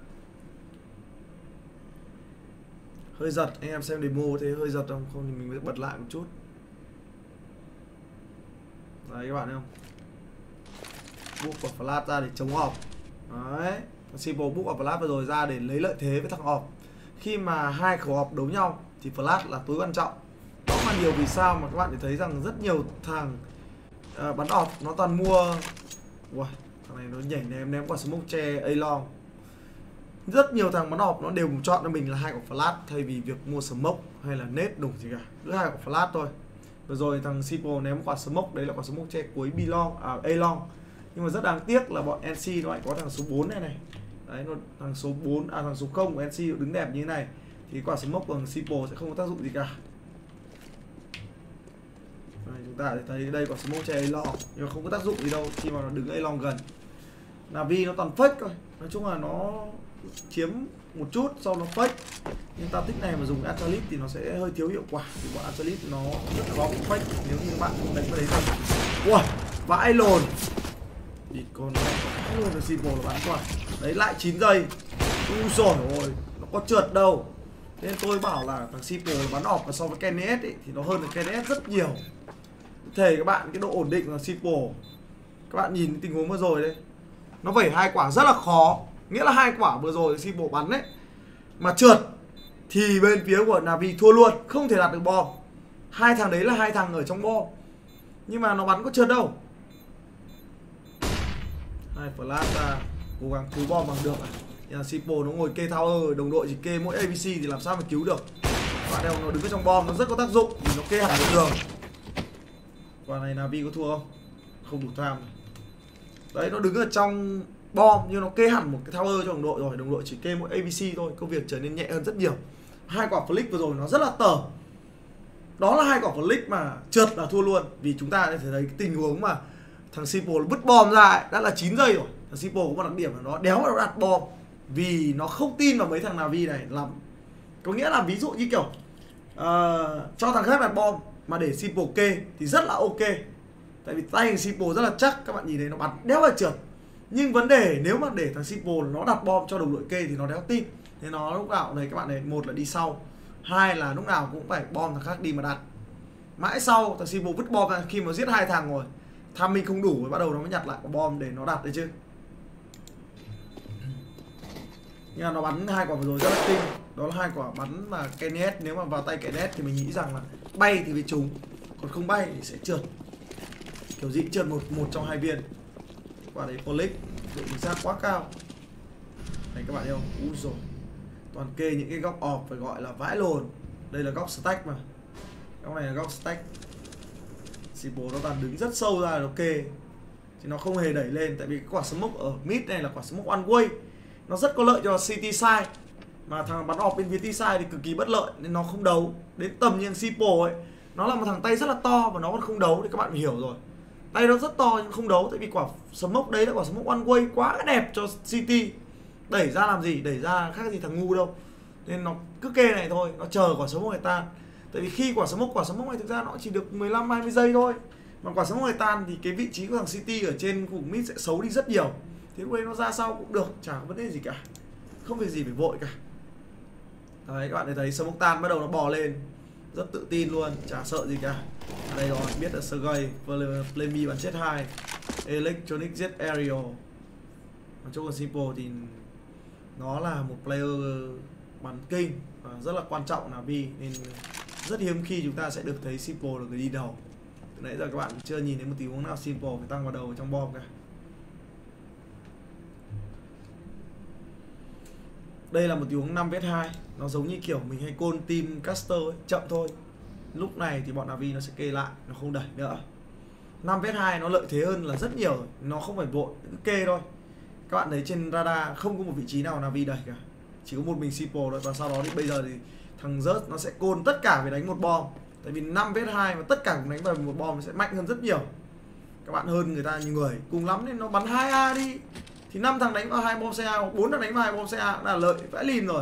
Hơi giật, anh em xem demo thế hơi giật không? Không thì mình mới bật lại một chút. Đấy các bạn thấy không? Book của Flash ra để chống off. Đấy, Simple book của Flash vừa rồi ra để lấy lợi thế với thằng off. Khi mà hai khẩu off đấu nhau thì Flash là tối quan trọng. Đó là điều vì sao mà các bạn thấy rằng rất nhiều thằng uh, bắn off nó toàn mua. Wow, thằng này nó nhảy ném ném quả smoke che A long. Rất nhiều thằng bắn off nó đều chọn cho mình là hai quả Flash thay vì việc mua smoke hay là nade đủ gì cả. Cứ hai quả Flash thôi. Vừa rồi thằng Simple ném quả smoke, đấy là quả smoke che cuối B long, à A long. Nhưng mà rất đáng tiếc là bọn en xê nó lại có thằng số bốn này này. Đấy, nó thằng số bốn, à thằng số không của en xê đứng đẹp như thế này thì quả smoke của thằng Simple sẽ không có tác dụng gì cả. Đây, chúng ta thấy đây quả smoke che A long nhưng mà không có tác dụng gì đâu khi mà nó đứng A long gần. Navi nó toàn fake thôi. Nói chung là nó chiếm một chút sau nó fake. Nhưng tactic này mà dùng Astralis thì nó sẽ hơi thiếu hiệu quả. Thì bọn Astralis nó rất khó bị fake nếu như các bạn không đánh vào đấy thôi. Ui, vãi lồn. Địt con mẹ, vãi lồn được Simple là bắn quả. Đấy lại chín giây. U dồi ôi, nó có trượt đâu. Nên tôi bảo là thằng Simple bắn ọp và so với Kenneth ấy, thì nó hơn được Kenneth rất nhiều. Thề các bạn, cái độ ổn định là Simple. Các bạn nhìn tình huống vừa rồi đây, nó vẩy hai quả rất là khó. Nghĩa là hai quả vừa rồi Simple bắn đấy mà trượt thì bên phía của Navi thua luôn, không thể đạt được bom. Hai thằng đấy là hai thằng ở trong bom, nhưng mà nó bắn có trượt đâu. Hai flash ra cố gắng cứu bom bằng được à. Nhưng mà Simple nó ngồi kê tower, đồng đội chỉ kê mỗi a bê xê thì làm sao mà cứu được. Bạn đâu nó đứng ở trong bom nó rất có tác dụng vì nó kê hẳn một đường. Quả này Navi có thua không? Không đủ tham. Đấy, nó đứng ở trong bom nhưng nó kê hẳn một cái tower cho đồng đội rồi, đồng đội chỉ kê mỗi a bê xê thôi, công việc trở nên nhẹ hơn rất nhiều. Hai quả flick vừa rồi nó rất là tởm. Đó là hai quả flick mà trượt là thua luôn, vì chúng ta sẽ thấy cái tình huống mà thằng Simple vứt bom ra ấy, đã là chín giây rồi. Thằng Simple có một đặc điểm là nó đéo vào nó đặt bom vì nó không tin vào mấy thằng Navi này lắm. Có nghĩa là ví dụ như kiểu uh, cho thằng khác đặt bom mà để Simple kê thì rất là ok. Tại vì tay thằng Simple rất là chắc, các bạn nhìn thấy nó bắn đéo vào trượt. Nhưng vấn đề nếu mà để thằng Simple nó đặt bom cho đồng đội kê thì nó đéo tin. Nên nó lúc nào này các bạn này, một là đi sau, hai là lúc nào cũng phải bom thằng khác đi mà đặt. Mãi sau thằng Simple vứt bom ra khi mà giết hai thằng rồi, tham minh không đủ rồi bắt đầu nó mới nhặt lại quả bom để nó đặt đấy chứ. Nhưng mà nó bắn hai quả vừa rồi rất là tinh. Đó là hai quả bắn mà Kenneth, nếu mà vào tay Kenneth thì mình nghĩ rằng là bay thì mới trúng, còn không bay thì sẽ trượt. Kiểu dị trượt một một trong hai viên. Quả đấy Flick, độ chính xác quá cao. Này các bạn thấy không? Úi rồi. Toàn kê những cái góc off phải gọi là vãi lồn. Đây là góc stack mà. Góc này là góc stack. Simple nó toàn đứng rất sâu ra nó kê, chứ nó không hề đẩy lên. Tại vì cái quả smoke ở mid này là quả smoke one way, nó rất có lợi cho City side. Mà thằng bắn off bên phía T side thì cực kỳ bất lợi nên nó không đấu. Đến tầm như thằng Simple ấy, nó là một thằng tay rất là to và nó còn không đấu thì các bạn phải hiểu rồi. Tay nó rất to nhưng không đấu, tại vì quả smoke đấy là quả smoke one way quá đẹp cho City. Đẩy ra làm gì, đẩy ra khác gì thằng ngu đâu. Nên nó cứ kê này thôi, nó chờ quả smoke này tan. Tại vì khi quả smoke, quả smoke này thực ra nó chỉ được mười lăm hai mươi giây thôi. Mà quả smoke này tan thì cái vị trí của thằng City ở trên khu mid sẽ xấu đi rất nhiều. Thế lúc đấy nó ra sau cũng được, chả có vấn đề gì cả. Không việc gì phải vội cả. Đấy, các bạn thấy smoke tan bắt đầu nó bò lên, rất tự tin luôn, chả sợ gì cả. Ở đây rồi, biết là Sergey, Flamey bắn chết hai, Electronic Jet Aerial. Còn chỗ của Simple thì nó là một player bắn kinh và rất là quan trọng là vì nên rất hiếm khi chúng ta sẽ được thấy Simple là người đi đầu. Từ nãy giờ các bạn chưa nhìn thấy một tình huống nào Simple phải tăng vào đầu trong bom cả. Đây là một tình huống năm vs hai, nó giống như kiểu mình hay call team caster ấy, chậm thôi. Lúc này thì bọn Navi nó sẽ kê lại, nó không đẩy nữa. năm vs hai nó lợi thế hơn là rất nhiều, nó không phải vội, cứ kê thôi. Các bạn thấy trên radar không có một vị trí nào Navi đẩy cả, chỉ có một mình Simple thôi. Và sau đó thì bây giờ thì thằng Rớt nó sẽ call tất cả về đánh một bom. Tại vì năm vs hai mà tất cả cùng đánh vào một bom nó sẽ mạnh hơn rất nhiều. Các bạn hơn người ta nhiều người, cùng lắm nên nó bắn hai A đi thì năm thằng đánh vào hai bom xê a hoặc bốn thằng đánh vào hai bom xê a cũng là lợi vãi lìn rồi.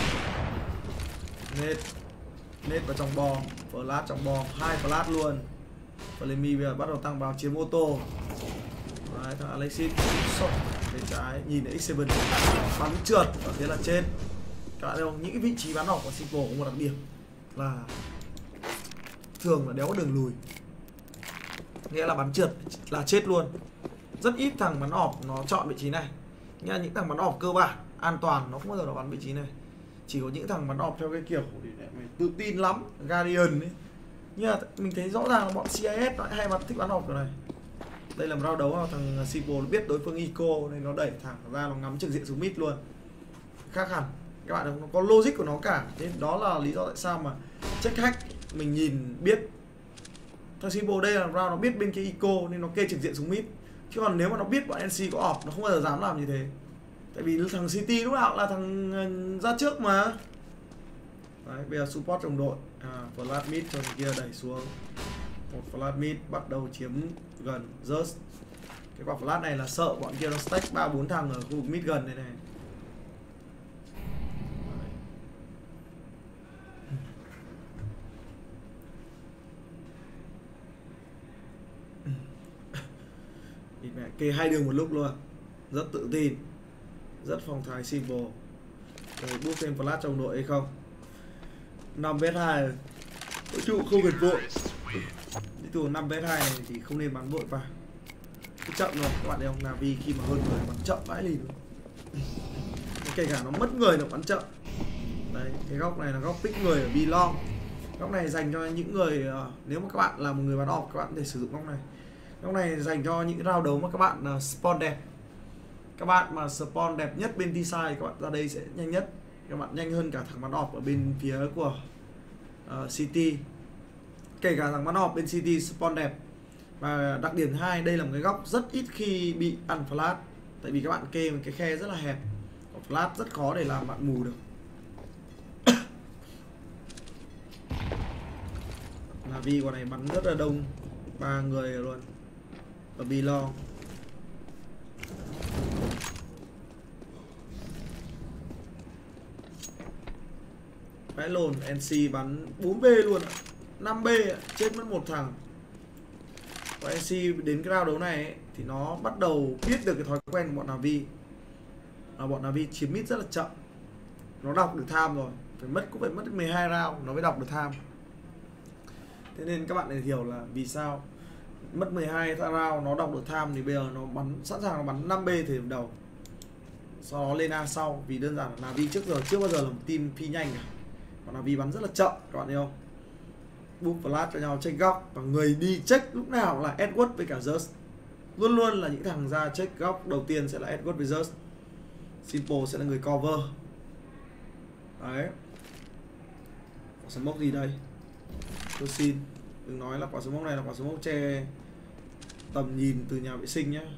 Nết Nết vào trong bom, flash trong bom, hai flash luôn. Flamey bây giờ bắt đầu tăng vào chiếm ô tô. Đấy, thằng Alexis sốc bên trái, nhìn thấy ích bảy bắn trượt và thế là chết. Các bạn thấy không? Những cái vị trí bắn học của Simple có một đặc điểm là thường là đéo có đường lùi, nghĩa là bắn trượt là chết luôn. Rất ít thằng bắn off nó chọn vị trí này. Nghĩa là những thằng bắn off cơ bản an toàn nó không bao giờ nó bắn vị trí này. Chỉ có những thằng bắn off theo cái kiểu để mày tự tin lắm, Guardian ấy. Nhưng mà mình thấy rõ ràng là bọn xê i ét nó hay bắn thích bắn off kiểu này. Đây là một round đấu, thằng Simple biết đối phương eco nên nó đẩy thẳng ra, nó ngắm trực diện xuống mid luôn. Khác hẳn, các bạn, nó có logic của nó cả. Thế đó là lý do tại sao mà check hack mình nhìn biết thằng Simple đây là round nó biết bên kia eco nên nó kê trực diện xuống mid. Chứ còn nếu mà nó biết bọn en xê có off nó không bao giờ dám làm như thế. Tại vì thằng City lúc nào cũng là thằng ra trước mà. Đấy, bây giờ support đồng đội, à, flash mid cho thằng kia đẩy xuống. Một flash mid bắt đầu chiếm gần Just. Cái quả flash này là sợ bọn kia nó stack ba bốn thằng ở khu vực mid gần này này. kê hai đường một lúc luôn, rất tự tin, rất phong thái Simple. Rồi bút thêm flash trong đội hay không? năm vs hai đối trụ không cần vội. Đi tù năm vs hai này thì không nên bắn vội vào, cái chậm rồi các bạn thấy không? Navi khi mà hơn người bắn chậm vãi lìn, kể cả nó mất người nó bắn chậm. Đấy, cái góc này là góc pick người ở B-Long. Góc này dành cho những người uh, nếu mà các bạn là một người bắn off, các bạn có thể sử dụng góc này. Góc này dành cho những round đấu mà các bạn uh, spawn đẹp. Các bạn mà spawn đẹp nhất bên T-side, các bạn ra đây sẽ nhanh nhất. Các bạn nhanh hơn cả thằng bắn off ở bên phía của uh, City. Kể cả thằng bắn off bên City spawn đẹp. Và đặc điểm hai, đây là một cái góc rất ít khi bị ăn flash. Tại vì các bạn kê một cái khe rất là hẹp, flash rất khó để làm bạn mù được. Navi quả này bắn rất là đông, ba người luôn ở B-Long. Vãi lồn, en xê bắn bốn B luôn, năm B chết mất một thằng. Và en xê đến cái round đấu này ấy, thì nó bắt đầu biết được cái thói quen của bọn Navi, là bọn Navi chiếm mid rất là chậm. Nó đọc được tham rồi, phải mất cũng phải mất mười hai round nó mới đọc được tham. Thế nên các bạn để hiểu là vì sao mất mười hai round nó đọc được tham, thì bây giờ nó bắn sẵn sàng nó bắn năm B thời điểm đầu, sau đó lên A sau. Vì đơn giản là Navi trước giờ chưa bao giờ là một team phi nhanh cả, còn Navi bắn rất là chậm, các bạn thấy không? Book flash cho nhau check góc, và người đi check lúc nào là Edward với cả Just. Luôn luôn là những thằng ra check góc đầu tiên sẽ là Edward với Just. Simple sẽ là người cover. Đấy. Quả smoke gì đây? Tôi xin đừng nói là quả smoke này là quả smoke che tầm nhìn từ nhà vệ sinh nhé.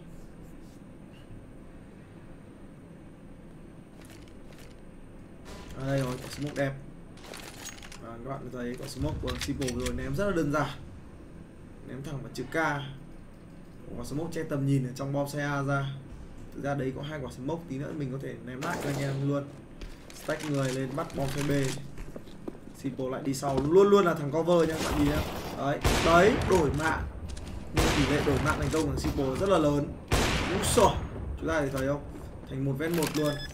À đây rồi, quả smoke đẹp. Và các bạn thấy quả smoke của Simple rồi ném rất là đơn giản, ném thẳng vào chữ K. Quả smoke che tầm nhìn ở trong bom xe A ra. Thực ra đấy có hai quả smoke, tí nữa mình có thể ném lại cho anh em luôn. Stack người lên bắt bom xe B. Simple lại đi sau, luôn luôn là thằng cover nha các bạn nhìn nhá. Đấy, đấy, đổi mạng. Nhưng tỷ lệ đổi mạng thành công của Simple rất là lớn. Úi xồi, chúng ta thấy không? Thành một vs một luôn.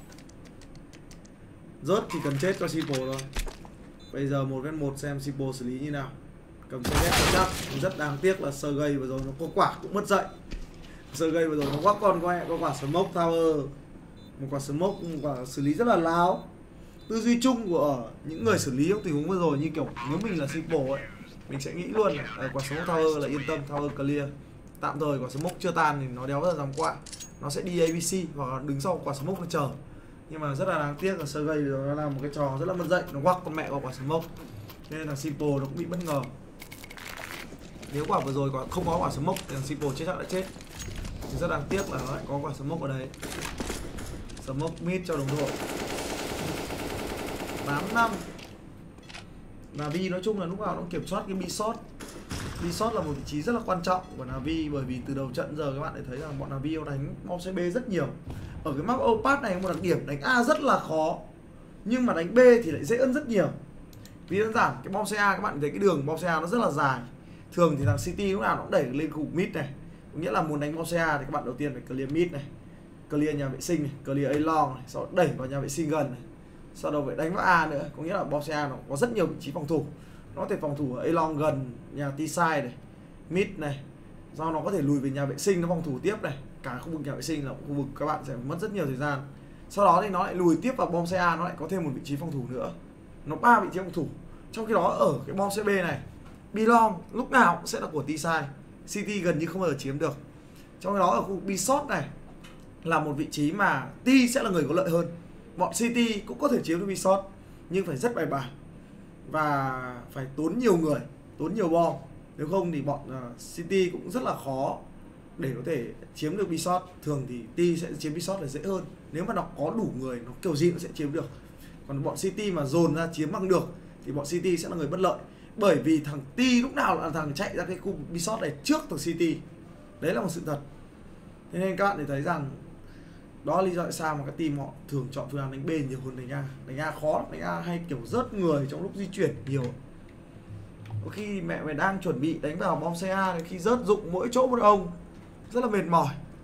Rớt thì cần chết cho Simple rồi. Bây giờ một vs một xem Simple xử lý như nào. Cầm xe ghép chắc. Rất đáng tiếc là Sergey vừa rồi nó có quả cũng mất dậy. Sergey vừa rồi nó quá con có, có quả smoke tower. Một quả smoke, một quả xử lý rất là láo. Tư duy chung của những người xử lý trong tình huống vừa rồi, như kiểu nếu mình là Simple ấy, mình sẽ nghĩ luôn là à, quả smoke tower là yên tâm, tower clear. Tạm thời quả smoke chưa tan thì nó đéo ra dòng quạ, nó sẽ đi a bê xê hoặc là đứng sau quả smoke nó chờ. Nhưng mà rất là đáng tiếc là Sergey nó làm một cái trò rất là mất dạy, nó quắc con mẹ vào quả smoke, nên là Simple nó cũng bị bất ngờ. Nếu quả vừa rồi có không có quả smoke thì Simple chết chắc đã chết. Thì rất đáng tiếc là nó lại có quả smoke ở đây. Smoke mid cho đồng đội. tám năm. Navi nói chung là lúc nào nó kiểm soát cái B-shot. B-shot là một vị trí rất là quan trọng của Navi, bởi vì từ đầu trận giờ các bạn để thấy rằng bọn Navi đánh bom xe B rất nhiều. Ở cái map Opass này có một đặc điểm đánh A rất là khó, nhưng mà đánh B thì lại dễ hơn rất nhiều. Vì đơn giản cái bom xe A các bạn thấy cái đường bom xe A nó rất là dài. Thường thì thằng City lúc nào nó cũng đẩy lên khu mid này. Có nghĩa là muốn đánh bom xe A thì các bạn đầu tiên phải clear mid này, clear nhà vệ sinh này, clear A-long này, sau đó đẩy vào nhà vệ sinh gần này. Sau đó phải đánh vào A nữa, có nghĩa là bom xe A nó có rất nhiều vị trí phòng thủ. Nó có thể phòng thủ ở A-long gần nhà T-side này, mid này. Do nó có thể lùi về nhà vệ sinh nó phòng thủ tiếp này. Cả khu vực nhà vệ sinh là khu vực các bạn sẽ mất rất nhiều thời gian. Sau đó thì nó lại lùi tiếp vào bom xe A, nó lại có thêm một vị trí phòng thủ nữa. Nó ba vị trí phòng thủ. Trong khi đó ở cái bom xe B này, B-long lúc nào cũng sẽ là của T-side. City gần như không bao giờ chiếm được. Trong khi đó ở khu vực B-shot này là một vị trí mà T sẽ là người có lợi hơn. Bọn City cũng có thể chiếm được B-shot, nhưng phải rất bài bản và phải tốn nhiều người, tốn nhiều bom. Nếu không thì bọn uh, City cũng rất là khó để có thể chiếm được B-shot. Thường thì T sẽ chiếm B-shot là dễ hơn. Nếu mà nó có đủ người, nó kiểu gì nó sẽ chiếm được. Còn bọn City mà dồn ra chiếm bằng được thì bọn City sẽ là người bất lợi. Bởi vì thằng T lúc nào là thằng chạy ra cái khu B-shot này trước thằng City. Đấy là một sự thật. Thế nên các bạn để thấy rằng đó là lý do tại sao mà các team họ thường chọn phương án đánh B nhiều hơn đánh A. Đánh A khó, đánh A hay kiểu rớt người trong lúc di chuyển nhiều. Có khi mẹ mày đang chuẩn bị đánh vào bom xe A, khi rớt dụng mỗi chỗ một ông rất là mệt mỏi.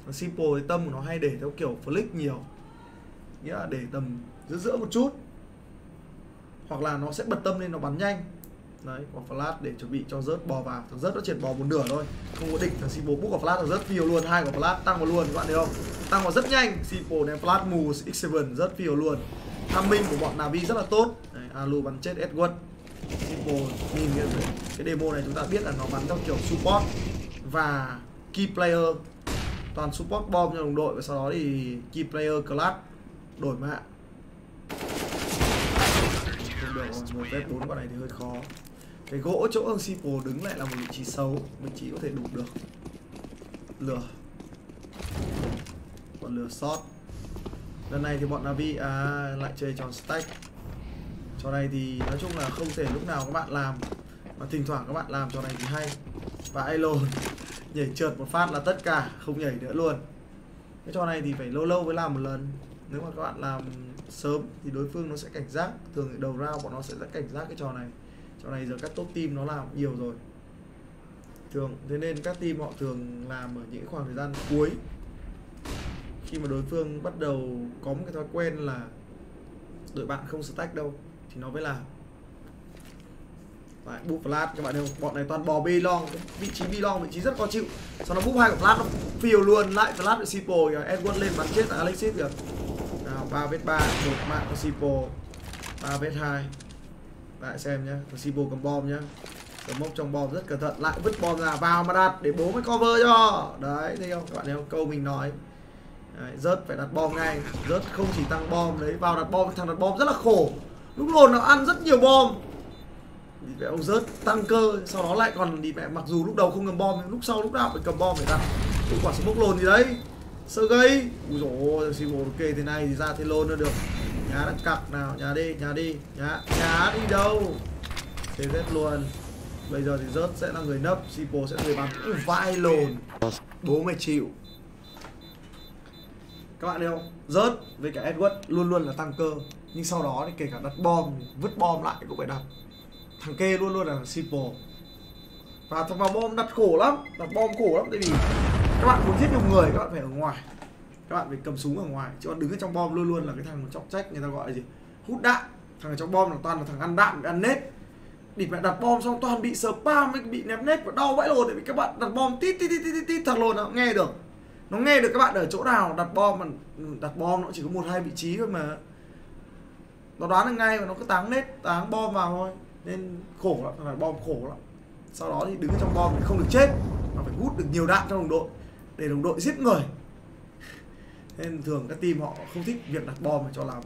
Simple thì tâm của nó hay để theo kiểu flick nhiều, nghĩa là để tầm giữa giữa một chút, hoặc là nó sẽ bật tâm lên nó bắn nhanh. Đấy, còn flash để chuẩn bị cho rớt bò vào. Thằng rớt nó triệt bò một nửa thôi, không có định. Thằng Simple bút của flash thằng rớt phiêu luôn, hai của flash tăng vào luôn, các bạn thấy không? Tăng vào rất nhanh. Simple ném flash mù ích bảy rớt phiêu luôn. Tham minh của bọn Navi rất là tốt. Đấy, Alu bắn chết Edward. Simple nhìn cái, cái demo này chúng ta biết là nó bắn theo kiểu support và key player, toàn support bomb cho đồng đội, và sau đó thì key player class đổi mạng. Không được rồi, một vs bốn con này thì hơi khó. Cái gỗ chỗ ông Simple đứng lại là một vị trí xấu, vị trí có thể đục được. Lửa, còn lửa shot. Lần này thì bọn Navi à, lại chơi tròn stack. Trò này thì nói chung là không thể lúc nào các bạn làm, mà thỉnh thoảng các bạn làm trò này thì hay. Và Elo nhảy trượt một phát là tất cả, không nhảy nữa luôn. Cái trò này thì phải lâu lâu mới làm một lần. Nếu mà các bạn làm sớm thì đối phương nó sẽ cảnh giác. Thường thì đầu round bọn nó sẽ cảnh giác cái trò này. Trò này giờ các top team nó làm nhiều rồi. Thường thế nên các team họ thường làm ở những khoảng thời gian cuối, khi mà đối phương bắt đầu có một cái thói quen là đội bạn không stack đâu thì nó mới làm. Đấy, búp flash các bạn thấy không? Bọn này toàn bò B long, vị trí B long vị trí rất khó chịu. Sau đó búp hai của flash nó phiêu luôn, lại flash được Simple, Edward lên bắn chết là Alexis kìa. Nào ba vs ba, một mạng của Simple, ba vs hai. Lại xem nhá, Simple cầm bom nhá. Cầm mốc trong bom rất cẩn thận, lại vứt bom ra vào mà đặt để bố mới cover cho. Đấy, thấy không? Các bạn thấy không? Câu mình nói. Đấy, rớt phải đặt bom ngay, rớt không chỉ tăng bom đấy, vào đặt bom, thằng đặt bom rất là khổ. Lúc lồn nó ăn rất nhiều bom. Thì mẹ ông rớt tăng cơ, sau đó lại còn đi mẹ, mặc dù lúc đầu không cầm bom nhưng lúc sau lúc nào phải cầm bom phải đặt. Cái quả smoke lồn gì đấy, sơ gây. Ui dồi ôi, Simple ok thế này thì ra thế lồn nữa được. Nhá đặt cặp nào, nhá đi, nhá đi, nhá, nhá đi đâu. Thế rớt luôn. Bây giờ thì rớt sẽ là người nấp, Simple sẽ là người bắn. Ui vai lồn, bố mày chịu. Các bạn thấy không? Rớt với cả Edward luôn luôn là tăng cơ, nhưng sau đó thì kể cả đặt bom, vứt bom lại cũng phải đặt. Thằng kê luôn luôn là thằng Simple. Và thằng vào bom đặt khổ lắm, đặt bom khổ lắm, tại vì các bạn muốn giết được người các bạn phải ở ngoài, các bạn phải cầm súng ở ngoài, chứ còn đứng ở trong bom luôn luôn là cái thằng trọng trách, người ta gọi là gì, hút đạn. Thằng ở trong bom là toàn là thằng ăn đạn, ăn nết. Địt mẹ đặt bom xong toàn bị spam, bị ném nết và đau vãi lồn, tại vì các bạn đặt bom tít tít tít tít tít, thằng lồn nó nghe được. Nó nghe được các bạn ở chỗ nào đặt bom, mà đặt bom nó chỉ có một hai vị trí thôi mà. Nó đoán được ngay và nó cứ táng nết, táng bom vào thôi. Nên khổ lắm, thằng đặt bom khổ lắm. Sau đó thì đứng trong bom thì không được chết, mà phải hút được nhiều đạn cho đồng đội để đồng đội giết người. Nên thường các team họ không thích việc đặt bom cho làm.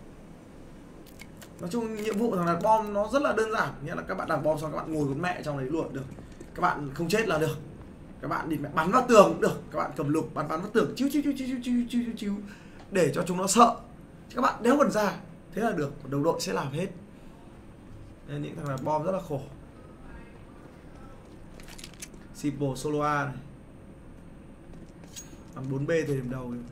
Nói chung nhiệm vụ thằng đặt bom nó rất là đơn giản, nghĩa là các bạn đặt bom xong các bạn ngồi con mẹ trong đấy luôn được. Các bạn không chết là được. Các bạn đi mẹ bắn vào tường cũng được, các bạn cầm lục bắn bắn vào tường chiếu chiếu chiếu chiếu chiếu chiếu chiếu chiếu để cho chúng nó sợ. Chứ các bạn đéo cần ra, thế là được, đồng đội sẽ làm hết. Nên những thằng đặt bom rất là khổ. Simple solo A này, bắn bốn B thời điểm đầu này.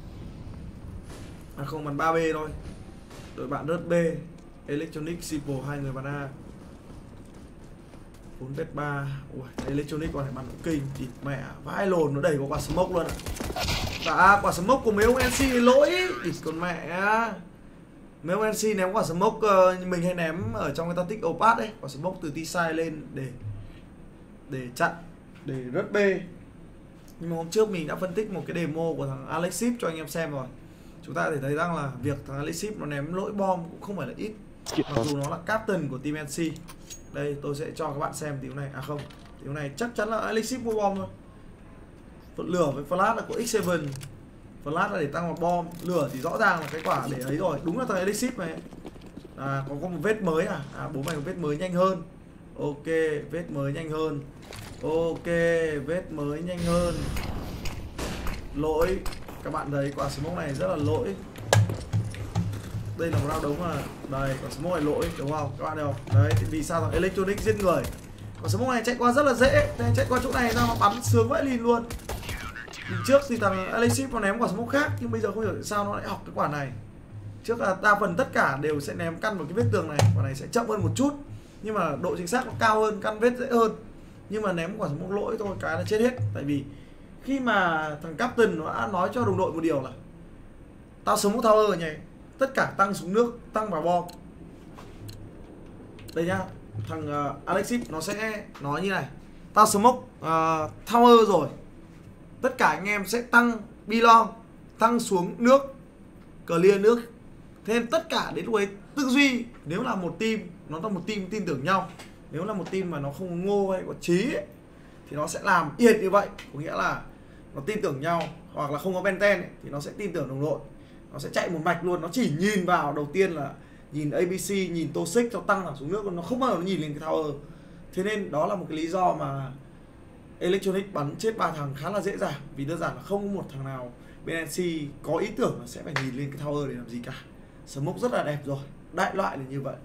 À không, bắn ba B thôi. Đội bạn rớt B, Electronic Simple hai người bắn A. bốn vs ba. Ui, Electronic còn phải bắn kinh, thịt mẹ, vãi lồn, nó đẩy có quả smoke luôn. Và quả smoke của mấy ông en xê lỗi, thịt con mẹ. Mấy ông en xê ném quả smoke uh, mình hay ném ở trong cái tactic Opat đấy, quả smoke từ T-side lên để để chặn, để rớt B. Nhưng mà hôm trước mình đã phân tích một cái demo của thằng Alexis cho anh em xem rồi. Chúng ta có thể thấy rằng là việc thằng Alexis nó ném lỗi bom cũng không phải là ít, mặc dù nó là captain của team en xê. Đây tôi sẽ cho các bạn xem tiếng này, à không, tiếng này chắc chắn là Alexis mua bom thôi. Lửa với flash là của ích bảy, flash là để tăng một bom, lửa thì rõ ràng là cái quả để ấy rồi, đúng là thằng Alexis này. À, có, có một vết mới à, à bố mày một vết mới nhanh hơn. Ok, vết mới nhanh hơn. Ok, vết mới nhanh hơn. Lỗi, các bạn thấy quả smoke này rất là lỗi. Đây là một round đấu mà. Đây, quả smoke này lỗi, đúng không? Các bạn thấy không? Đấy, thì vì sao thằng Electronic giết người. Quả smoke này chạy qua rất là dễ. Đây, chạy qua chỗ này ra mà bắn sướng vãi lìn luôn. Thì trước thì thằng Alexis nó ném quả smoke khác, nhưng bây giờ không hiểu tại sao nó lại học cái quả này. Trước là đa phần tất cả đều sẽ ném căn vào cái vết tường này. Quả này sẽ chậm hơn một chút, nhưng mà độ chính xác nó cao hơn, căn vết dễ hơn. Nhưng mà ném quả smoke lỗi thôi, cái là chết hết. Tại vì Khi mà thằng captain nó đã nói cho đồng đội một điều là tao sống một tower nhỉ, tất cả tăng xuống nước, tăng vào bom. Đây nhá, thằng uh, Alexip nó sẽ nói như này: tao smoke uh, tower rồi, tất cả anh em sẽ tăng belong, tăng xuống nước, clear nước. Thế nên tất cả đến lúc ấy tư duy, nếu là một team, nó là một team tin tưởng nhau, nếu là một team mà nó không ngô hay có trí ấy, thì nó sẽ làm yên như vậy. Có nghĩa là nó tin tưởng nhau, hoặc là không có Benten ấy, thì nó sẽ tin tưởng đồng đội, nó sẽ chạy một mạch luôn. Nó chỉ nhìn vào đầu tiên là nhìn a bê xê, nhìn Toxic cho tăng thẳng xuống nước, nó không bao giờ nó nhìn lên cái tower. Thế nên đó là một cái lý do mà Electronic bắn chết ba thằng khá là dễ dàng, vì đơn giản là không có một thằng nào bên en xê có ý tưởng là sẽ phải nhìn lên cái tower để làm gì cả. Smoke rất là đẹp rồi, đại loại là như vậy.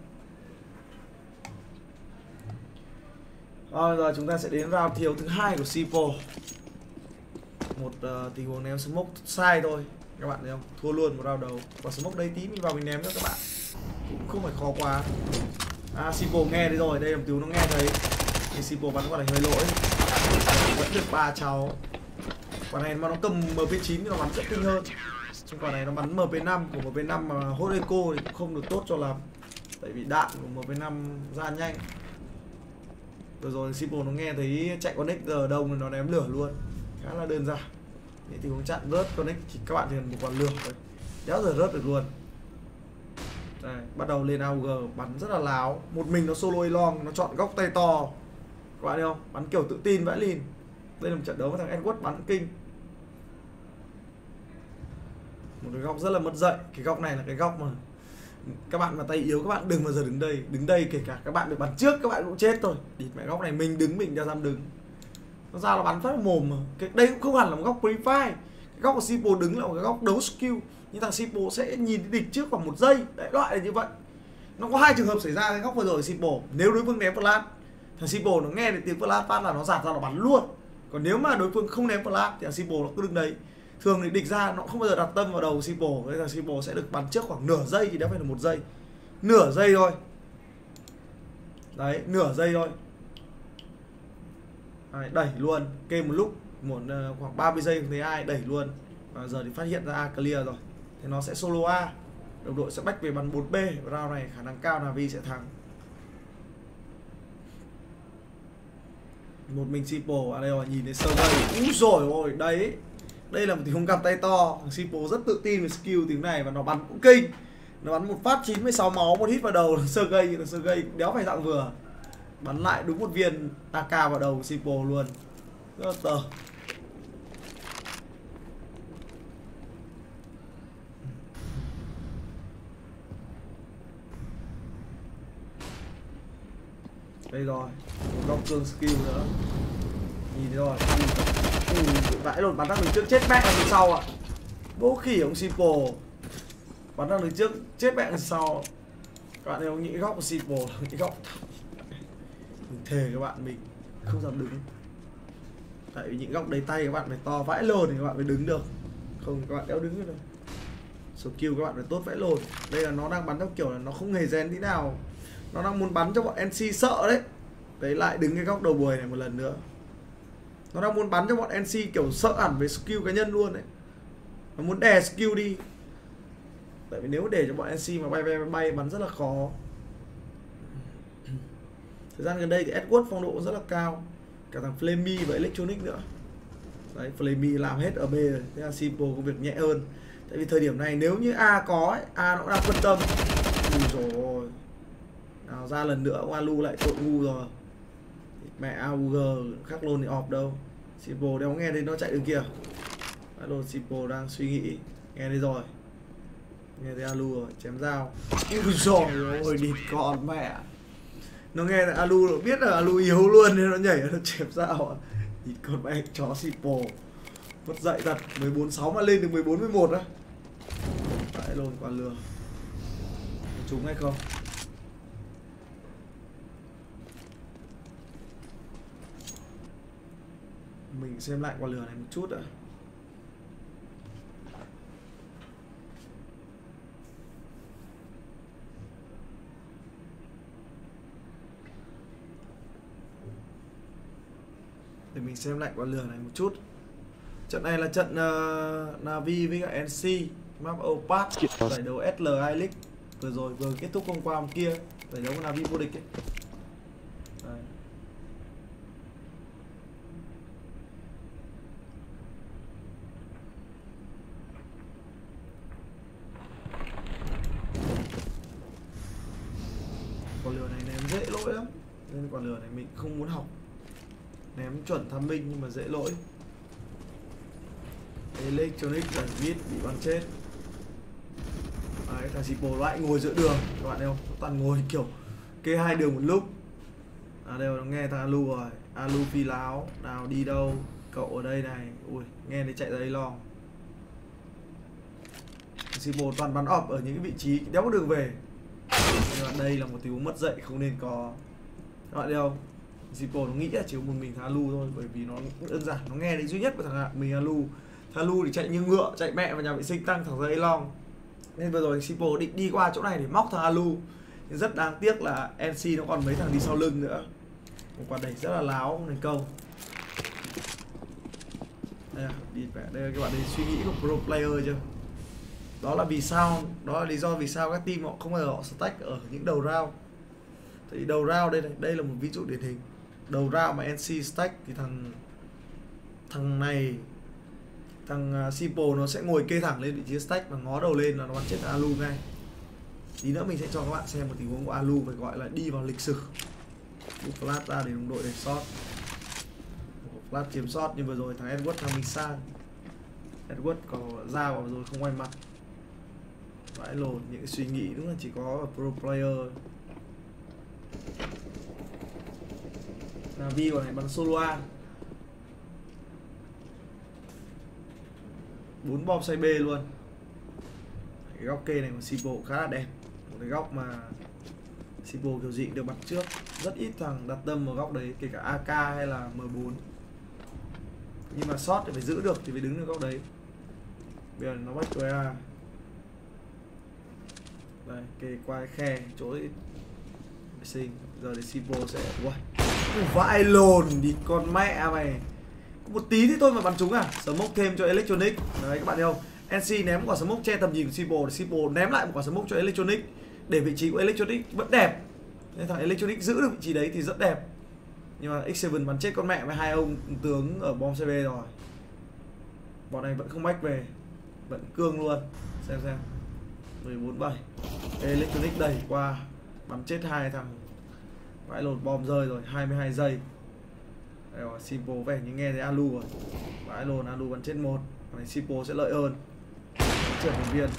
Rồi, rồi chúng ta sẽ đến round thiếu thứ hai của Sipo. Một uh, tình huống ném smoke sai thôi các bạn thấy không, thua luôn một round đầu. Và smoke đây tí mình vào mình ném nữa các bạn, cũng không phải khó quá. À, Sipo nghe đấy rồi, đây là một tiếng nó nghe thấy. Thì Sipo bắn quả này hơi lỗi, vẫn được ba cháu. Quả này mà nó cầm em pê chín thì nó bắn rất kinh hơn. Trong quả này nó bắn em pê năm, của em pê năm mà hốt eco thì cũng không được tốt cho lắm, tại vì đạn của em pê năm ra nhanh. Rồi rồi Sipo nó nghe thấy chạy connect giờ đông thì nó ném lửa luôn, khá là đơn giản. Thế thì cũng chặn rớt connect thì các bạn chỉ cần một quả lửa thôi, đéo giờ rớt được luôn. Đây, bắt đầu lên a u giê bắn rất là láo, một mình nó solo long, nó chọn góc tay to. Các bạn thấy không? Bắn kiểu tự tin vãi lìn. Đây là một trận đấu với thằng Edward bắn kinh. Một cái góc rất là mất dạy. Cái góc này là cái góc mà các bạn mà tay yếu các bạn đừng bao giờ đứng đây. Đứng đây kể cả các bạn được bắn trước các bạn cũng chết thôi. Địt mẹ, góc này mình đứng mình ra dám đứng. Nó ra là bắn phát mồm mà. Cái đây cũng không hẳn là một góc pre-fire. Cái góc của Sipo đứng là một cái góc đấu skill. Nhưng thằng Sipo sẽ nhìn địch trước khoảng một giây. Đại loại là như vậy. Nó có hai trường hợp xảy ra cái góc vừa rồi Sipo. Nếu đối phương ném flash, thằng Sipo nó nghe được tiếng flash phát là nó giạt ra nó bắn luôn. Còn nếu mà đối phương không ném flash thì thằng Sipo nó cứ đứng đấy. Thường thì địch ra nó không bao giờ đặt tâm vào đầu Sipo. Thế là Sipo sẽ được bắn trước khoảng nửa giây, thì đéo phải là một giây. Nửa giây thôi. Đấy, nửa giây thôi. Đấy, đẩy luôn. Kê một lúc một uh, khoảng ba mươi giây không thấy ai, đẩy luôn. Và giờ thì phát hiện ra A clear rồi. Thì nó sẽ solo A. Đồng đội sẽ bách về bắn bốn B. Round này khả năng cao Navi sẽ thắng. Một mình Sipo à, đây rồi, nhìn thấy sơ đây. Úi dồi ôi, đấy. Đây là một tiếng cầm tay to. Sipo rất tự tin về skill tiếng này và nó bắn cũng kinh. Nó bắn một phát chín mươi sáu máu, một hit vào đầu. Sơ gây, sơ gây đéo phải dạng vừa. Bắn lại đúng một viên a ca vào đầu của Sipo luôn. Rất là tờ. Đây rồi, một góc cương skill nữa. Nhìn thấy rồi. Ui, vãi lột, bắn ra đường trước chết mẹ ở phía sau ạ. À. Bố khỉ ông Sipo. Bắn ra đường trước chết mẹ ở sau. Các bạn thấy không, những cái góc của Sipo là những góc mình thề các bạn mình không dám đứng. Tại vì những góc đấy tay các bạn phải to vãi lồn thì các bạn mới đứng được. Không các bạn đéo đứng được đâu. Skill các bạn phải tốt vãi lồn. Đây là nó đang bắn theo kiểu là nó không hề rèn tí nào. Nó đang muốn bắn cho bọn en xê sợ đấy. Đấy, lại đứng cái góc đầu buồi này một lần nữa. Nó đang muốn bắn cho bọn en xê kiểu sợ hẳn về skill cá nhân luôn đấy. Nó muốn đè skill đi. Tại vì nếu để cho bọn en xê mà bay bay bay, bay bắn rất là khó. Thời gian gần đây thì Edward phong độ rất là cao. Cả thằng Flammy và Electronic nữa. Đấy, Flammy làm hết ở B rồi. Thế là Sipo có việc nhẹ hơn. Tại vì thời điểm này nếu như A có ấy, A nó cũng đang phân tâm. Ui dồi, nào ra lần nữa ông Alu lại tội ngu rồi. Mẹ a u giê khắc lôn thì ọp đâu. Sipo đéo nghe thấy nó chạy đường kia. Alo, Sipo đang suy nghĩ. Nghe thấy rồi. Nghe thấy Alu rồi, chém dao. Ui dồi ôi, địt con mẹ. Nó nghe là Alu, nó biết là Alu yếu luôn nên nó nhảy nó chém dao. Địt con mẹ chó Sipo. Mất dậy thật, mười bốn sáu mà lên được mười bốn mười một á. Tại lồn quả lừa. Trúng hay không? Mình xem lại quả lửa này một chút đã. Để mình xem lại quả lửa này một chút. Trận này là trận uh, Navi với cả en xê map Opat giải đấu ét lờ i League vừa rồi vừa kết thúc hôm qua hôm kia, giải đấu Navi vô địch ấy. Đấy. Quả lửa này ném dễ lỗi lắm, nên quả lửa này mình không muốn học. Ném chuẩn tham minh nhưng mà dễ lỗi. Electronic giải vít bị bắn chết. Đấy, thằng Sipo lại ngồi giữa đường các bạn thấy không? Toàn ngồi kiểu kê hai đường một lúc. À đều nó nghe thằng Alu rồi. Alu phi láo, nào đi đâu? Cậu ở đây này. Ui, nghe thấy chạy ra đây lo. Sipo toàn bắn ọp ở những cái vị trí đéo có đường về. Nhưng mà đây là một tình huống mất dạy không nên có. Các bạn thấy không? Sipo nó nghĩ là chỉ có một mình thằng Alu thôi, bởi vì nó đơn giản, nó nghe thấy duy nhất của thằng mình Alu. Thằng Alu thì chạy như ngựa, chạy mẹ vào nhà vệ sinh tăng thẳng ra long. Nên vừa rồi Sipo định đi qua chỗ này để móc thằng Alu. Nhưng rất đáng tiếc là en xê nó còn mấy thằng đi sau lưng nữa. Một quả đẩy rất là láo không thành công. Đây, đi đây các bạn đây suy nghĩ của pro player chưa? Đó là vì sao? Đó là lý do vì sao các team họ không bao giờ họ stack ở những đầu round. Thì đầu round đây này, đây là một ví dụ điển hình. Đầu round mà en xê stack thì thằng thằng này thằng uh, Sipo nó sẽ ngồi kê thẳng lên vị trí stack và ngó đầu lên là nó bắn chết thằng Alu ngay. Tí nữa mình sẽ cho các bạn xem một tình huống của Alu phải gọi là đi vào lịch sử. Bút flash ra để đồng đội để shot. Flash chiếm shot nhưng vừa rồi thằng Edward thằng mình sang. Edward có ra vào rồi không quay mặt. Vãi lồn, những cái suy nghĩ đúng là chỉ có ở pro player. Navi còn này bắn solo. bốn bom xoay B luôn. Cái góc kê này của Sipo khá là đẹp. Một cái góc mà Sipo kiểu gì được bắn trước. Rất ít thằng đặt tâm vào góc đấy, kể cả a ca hay là em bốn. Nhưng mà shot thì phải giữ được thì phải đứng ở góc đấy. Bây giờ nó bắt với A. Đây, kê qua cái khe chỗ ấy sinh. Giờ thì Sipo sẽ wow. Vãi lồn đi con mẹ mày. Một tí thì thôi mà bắn trúng à? Smoke thêm cho Electronic. Đấy các bạn thấy không? en xê ném quả smoke che tầm nhìn của Sipo, Sipo ném lại một quả smoke cho Electronic để vị trí của Electronic vẫn đẹp. Nên thằng Electronic giữ được vị trí đấy thì rất đẹp. Nhưng mà ích bảy bắn chết con mẹ với hai ông tướng ở bom xê bê rồi. Bọn này vẫn không back về, vẫn cương luôn. Xem xem. mười bốn bảy. Electronic đẩy qua bắn chết hai thằng. Vãi lột bom rơi rồi, hai mươi hai giây. Đây rồi, Sipo vẻ như nghe thấy Alu rồi. Vãi lồn, Alu bắn chết một. Còn này Sipo sẽ lợi hơn. Trượt một viên.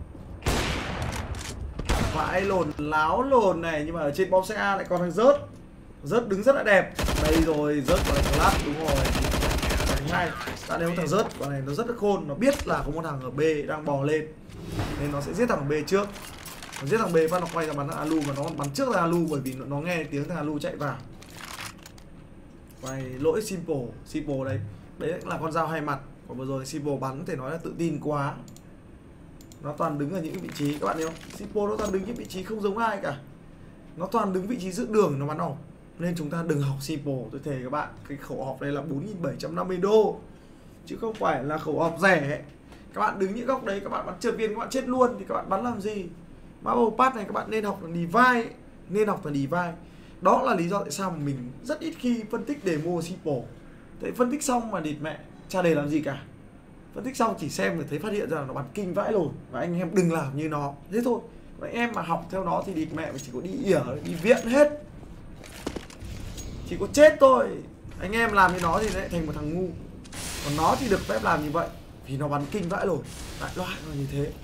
Vãi lồn, láo lồn này. Nhưng mà ở trên bom xe A lại còn thằng rớt. Rớt đứng rất là đẹp. Đây rồi, rớt còn lại class, đúng rồi. Đánh hai. Đã nếu thằng rớt, còn này nó rất là khôn. Nó biết là có một thằng ở B đang bò lên, nên nó sẽ giết thằng B trước. Nó giết thằng B phát nó quay ra bắn thằng Alu. Mà nó bắn trước thằng Alu bởi vì nó, nó nghe tiếng thằng Alu chạy vào. Và lỗi Sipo, Sipo đấy, đấy là con dao hai mặt. Còn vừa rồi Sipo bắn thì nói là tự tin quá. Nó toàn đứng ở những vị trí, các bạn thấy không? Sipo nó toàn đứng những vị trí không giống ai cả. Nó toàn đứng vị trí giữa đường nó bắn ỏng. Nên chúng ta đừng học Sipo, tôi thề các bạn. Cái khẩu học này là bốn nghìn bảy trăm năm mươi đô, chứ không phải là khẩu học rẻ. Các bạn đứng những góc đấy, các bạn bắn trượt viên các bạn chết luôn thì các bạn bắn làm gì? Marble Pass này các bạn nên học là divide, nên học là divide. Đó là lý do tại sao mà mình rất ít khi phân tích demo Sipo. Tại phân tích xong mà địt mẹ chả để làm gì cả. Phân tích xong chỉ xem để thấy phát hiện ra là nó bắn kinh vãi lồn. Và anh em đừng làm như nó. Thế thôi. Và anh em mà học theo nó thì địt mẹ chỉ có đi ỉa, đi viện hết. Chỉ có chết thôi. Anh em làm như nó thì lại thành một thằng ngu. Còn nó thì được phép làm như vậy vì nó bắn kinh vãi lồn. Đại loại là như thế.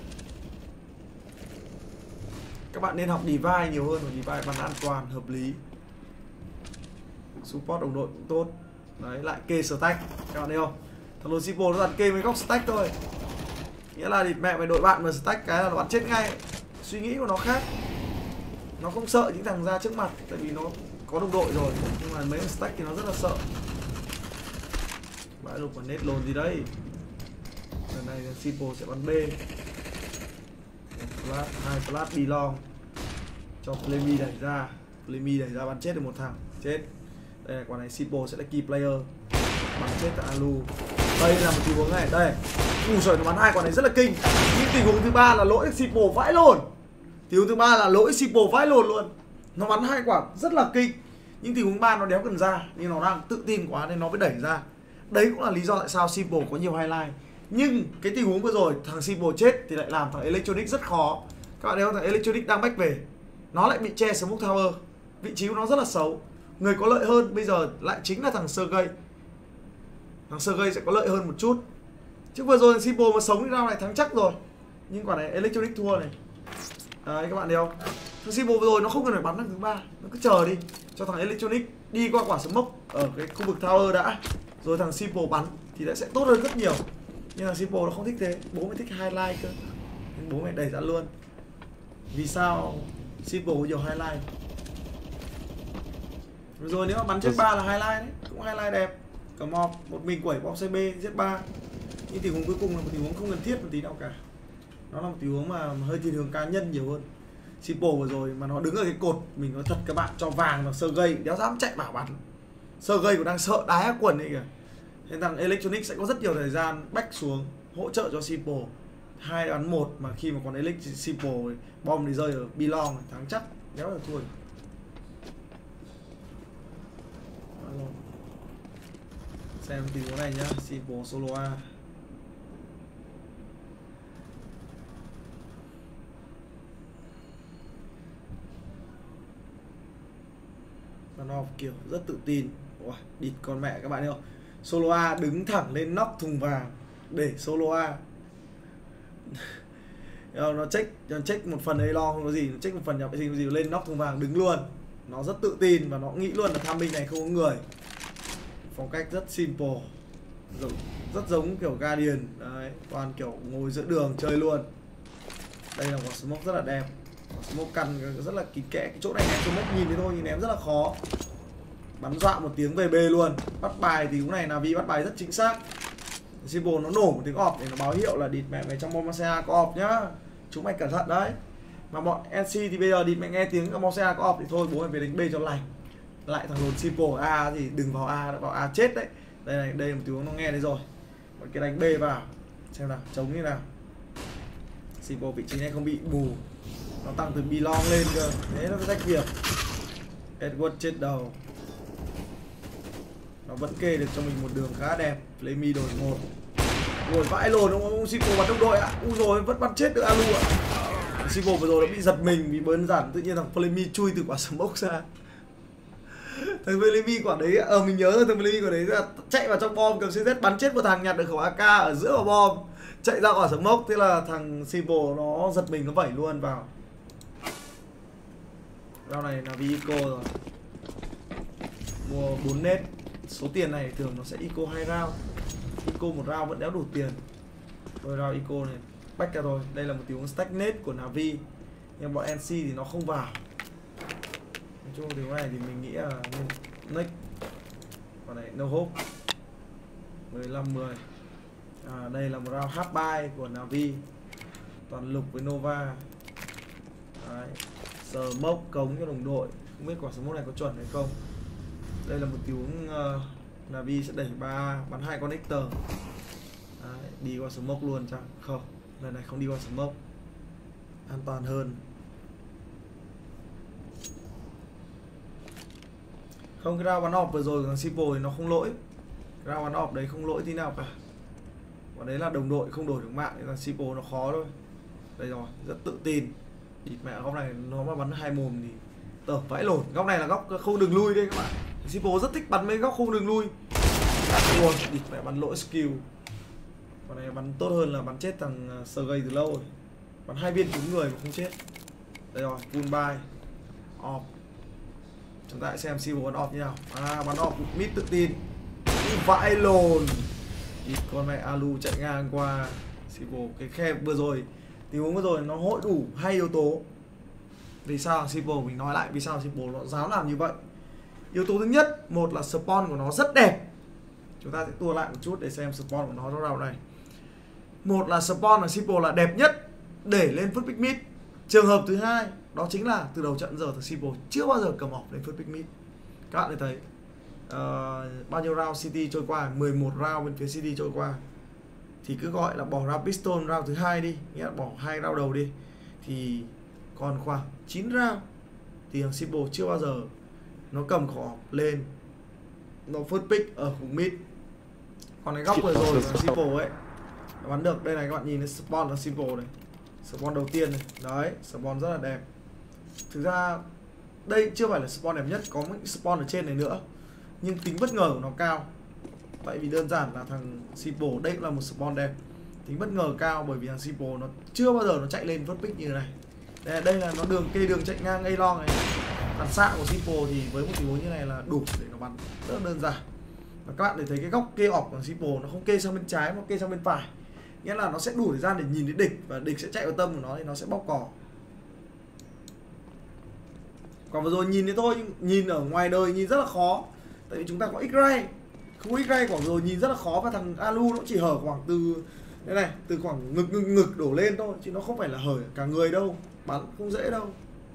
Các bạn nên học divide nhiều hơn, và divide bắn an toàn, hợp lý. Support đồng đội cũng tốt. Đấy, lại kê stack. Các bạn thấy không? Thằng Lone Sipo nó toàn kê mấy góc stack thôi. Nghĩa là địt mẹ mày đội bạn mà stack cái là nó bắn chết ngay. Suy nghĩ của nó khác. Nó không sợ những thằng ra trước mặt, tại vì nó có đồng đội rồi. Nhưng mà mấy thằng stack thì nó rất là sợ. Bãi lục còn nết lồn gì đấy. Lần này Sipo sẽ bắn B. Flash, hai flash đi long. Cho Flammy đẩy ra. Flammy đẩy ra bắn chết được một thằng. Chết. Đây là quả này Sipo sẽ là key player. bắn chết thằng Alu. Đây là một tình huống này, đây. Ui giời, nó bắn hai quả này rất là kinh. Nhưng tình huống thứ ba là lỗi Simple vãi lồn. Tình huống thứ ba là lỗi Simple vãi lồn luôn. Nó bắn hai quả rất là kinh. Nhưng tình huống ba nó đéo cần ra, nhưng nó đang tự tin quá nên nó mới đẩy ra. Đấy cũng là lý do tại sao Simple có nhiều highlight. Nhưng cái tình huống vừa rồi thằng Simple chết thì lại làm thằng Electronic rất khó. Các bạn thấy không, thằng Electronic đang back về, nó lại bị che Smoke Tower. Vị trí của nó rất là xấu. Người có lợi hơn bây giờ lại chính là thằng Sergey. Thằng Sergey sẽ có lợi hơn một chút. Chứ vừa rồi thằng Simple mà sống đi round này thắng chắc rồi. Nhưng quả này Electronic thua này. Đấy các bạn thấy không, thằng Simple vừa rồi nó không cần phải bắn thằng thứ ba, nó cứ chờ đi cho thằng Electronic đi qua quả Smoke ở cái khu vực Tower đã, rồi thằng Simple bắn thì sẽ tốt hơn rất nhiều. Nhưng thằng Simple nó không thích thế, bố mới thích highlight cơ nên bố mày đẩy ra luôn. Vì sao Simple có nhiều highlight. Rồi nếu mà bắn chết ba là highlight đấy, cũng highlight đẹp. Cả mọc một mình quẩy bom xê bê giết ba. Nhưng tình huống cuối cùng là một tình huống không cần thiết một tí nào cả. Nó là một tình huống mà hơi thiên hướng cá nhân nhiều hơn. Simple vừa rồi mà nó đứng ở cái cột, mình nói thật các bạn, cho vàng vào Sergey đéo dám chạy bảo bắn. Sergey còn đang sợ đái ác quần ấy kìa. Nên thằng Electronic sẽ có rất nhiều thời gian back xuống hỗ trợ cho Simple. Hai bắn một mà khi mà còn Electronic Simple bom đi rơi ở Belong thắng chắc, đéo là thua. Xem tình huống này nhá, Simple solo A. Nó kiểu rất tự tin. Ủa, địt con mẹ các bạn thấy không? Solo A đứng thẳng lên nóc thùng vàng để solo A. Nó check, nó check một phần ấy lo không có gì, nó check một phần nhập vệ sinh có gì lên nóc thùng vàng đứng luôn. Nó rất tự tin và nó nghĩ luôn là tham binh này không có người. Phong cách rất simple, rất giống kiểu Guardian. Đấy, toàn kiểu ngồi giữa đường chơi luôn. Đây là quả smoke rất là đẹp. Smoke căn rất là kín kẽ. Cái chỗ này ném smoke nhìn thấy thôi, nhìn ném rất là khó. Bắn dọa một tiếng về B luôn. Bắt bài thì cũng này là vì bắt bài rất chính xác. Simple nó nổ một tiếng ọp để nó báo hiệu là địt mẹ mày trong Bombasea có ọp nhá. Chúng mày cẩn thận đấy. Mà bọn en xê thì bây giờ địt mẹ nghe tiếng Bombasea có ọp thì thôi bố mày về đánh B cho lành. Lại thằng lồn Simple A thì đừng vào A, vào A chết đấy. Đây này, đây là một tiếng nó nghe đấy rồi. Còn cái đánh B vào. Xem nào, chống như nào. Simple vị trí này không bị bù. Nó tăng từ Belong lên cơ. Thế nó rách việc. Edward chết đầu. Nó vẫn kê được cho mình một đường khá đẹp. Flammy đổi một. Rồi vãi lồn ông, ông Simple bắn đồng đội ạ. Ui rồi vẫn bắn chết được Alu ạ. Simple vừa rồi nó bị giật mình vì bớn giản tự nhiên thằng Flammy chui từ quả smoke ra. Thằng Flammy quả đấy, ờ mình nhớ rồi, thằng Flammy quả đấy là chạy vào trong bom cầm xê dét bắn chết một thằng, nhặt được khẩu a ca ở giữa quả bom, chạy ra quả smoke. Thế là thằng Simple nó giật mình nó vẩy luôn vào. Round này là vì eco rồi. Mua bốn nét. Số tiền này thường nó sẽ eco hai round. Eco một round vẫn đéo đủ tiền. Rồi round eco này back ra rồi. Đây là một tình huống stack nét của Navi. Nhưng bọn en xê thì nó không vào. Nói chung tình huống này thì mình nghĩ là nên next. Còn này no hope. mười lăm mười. À, đây là một round half buy của Navi. Toàn lục với Nova. Đấy. Smoke cống cho đồng đội. Không biết quả smoke này có chuẩn hay không. Đây là một tình huống uh, Navi sẽ đẩy ba bắn hai connector. Đấy, đi qua smoke luôn chẳng? Không, lần này không đi qua smoke. An toàn hơn. Không, cái round bắn off vừa rồi của thằng Simple thì nó không lỗi. Round bắn off đấy không lỗi tí nào cả. Còn đấy là đồng đội không đổi được mạng thì thằng Simple nó khó thôi. Đây rồi, rất tự tin. Địt mẹ góc này nó mà bắn hai mồm thì tờ vãi lồn. Góc này là góc không đường lui đây các bạn. Simple rất thích bắn mấy góc không đường lui. Ui, địt mẹ bắn lỗi skill. Còn này bắn tốt hơn là bắn chết thằng Sergey từ lâu rồi. Bắn hai viên trúng người mà không chết. Đây rồi, full buy. Off. Chúng ta hãy xem Simple bắn off như nào. À, bắn off mid tự tin. Vãi lồn. Địt con mẹ Alu chạy ngang qua Simple. Cái khe vừa rồi, tình huống vừa rồi nó hội đủ hai yếu tố. Vì sao Simple, mình nói lại vì sao Simple nó dám làm như vậy. Yếu tố thứ nhất, một là spawn của nó rất đẹp. Chúng ta sẽ tua lại một chút để xem spawn của nó trong round này. Một là spawn của Simple là đẹp nhất để lên first pick mid. Trường hợp thứ hai, đó chính là từ đầu trận giờ thằng Simple chưa bao giờ cầm off lên first pick mid. Các bạn thấy uh, bao nhiêu round City trôi qua, mười một round bên phía City trôi qua, thì cứ gọi là bỏ ra Pistol round thứ hai đi, nghĩa là bỏ hai round đầu đi, thì còn khoảng chín round thì thằng Simple chưa bao giờ nó cầm khỏ lên nó first pick ở vùng mid. Còn cái góc vừa rồi thằng Simple ấy bắn được, đây này các bạn nhìn thấy spawn là Simple này, spawn đầu tiên này, đấy, spawn rất là đẹp. Thực ra đây chưa phải là spawn đẹp nhất, có những spawn ở trên này nữa, nhưng tính bất ngờ của nó cao. Tại vì đơn giản là thằng Simple đây cũng là một spawn đẹp, tính bất ngờ cao, bởi vì thằng Simple nó chưa bao giờ nó chạy lên first pick như này. Đây, đây là nó đường cây đường chạy ngang A long này. Phản xạ của Simple thì với một tình huống như này là đủ để nó bắn, rất là đơn giản. Và các bạn để thấy cái góc kê ọc của Simple nó không kê sang bên trái mà kê sang bên phải, nghĩa là nó sẽ đủ thời gian để nhìn thấy địch và địch sẽ chạy vào tâm của nó thì nó sẽ bóc cò. Còn vừa rồi nhìn thế thôi, nhìn ở ngoài đời nhìn rất là khó, tại vì chúng ta có X-ray, không có X-ray quả rồi nhìn rất là khó, và thằng Alu nó chỉ hở khoảng từ đây này, từ khoảng ngực ngực ngực đổ lên thôi, chứ nó không phải là hở cả người đâu, bắn không dễ đâu.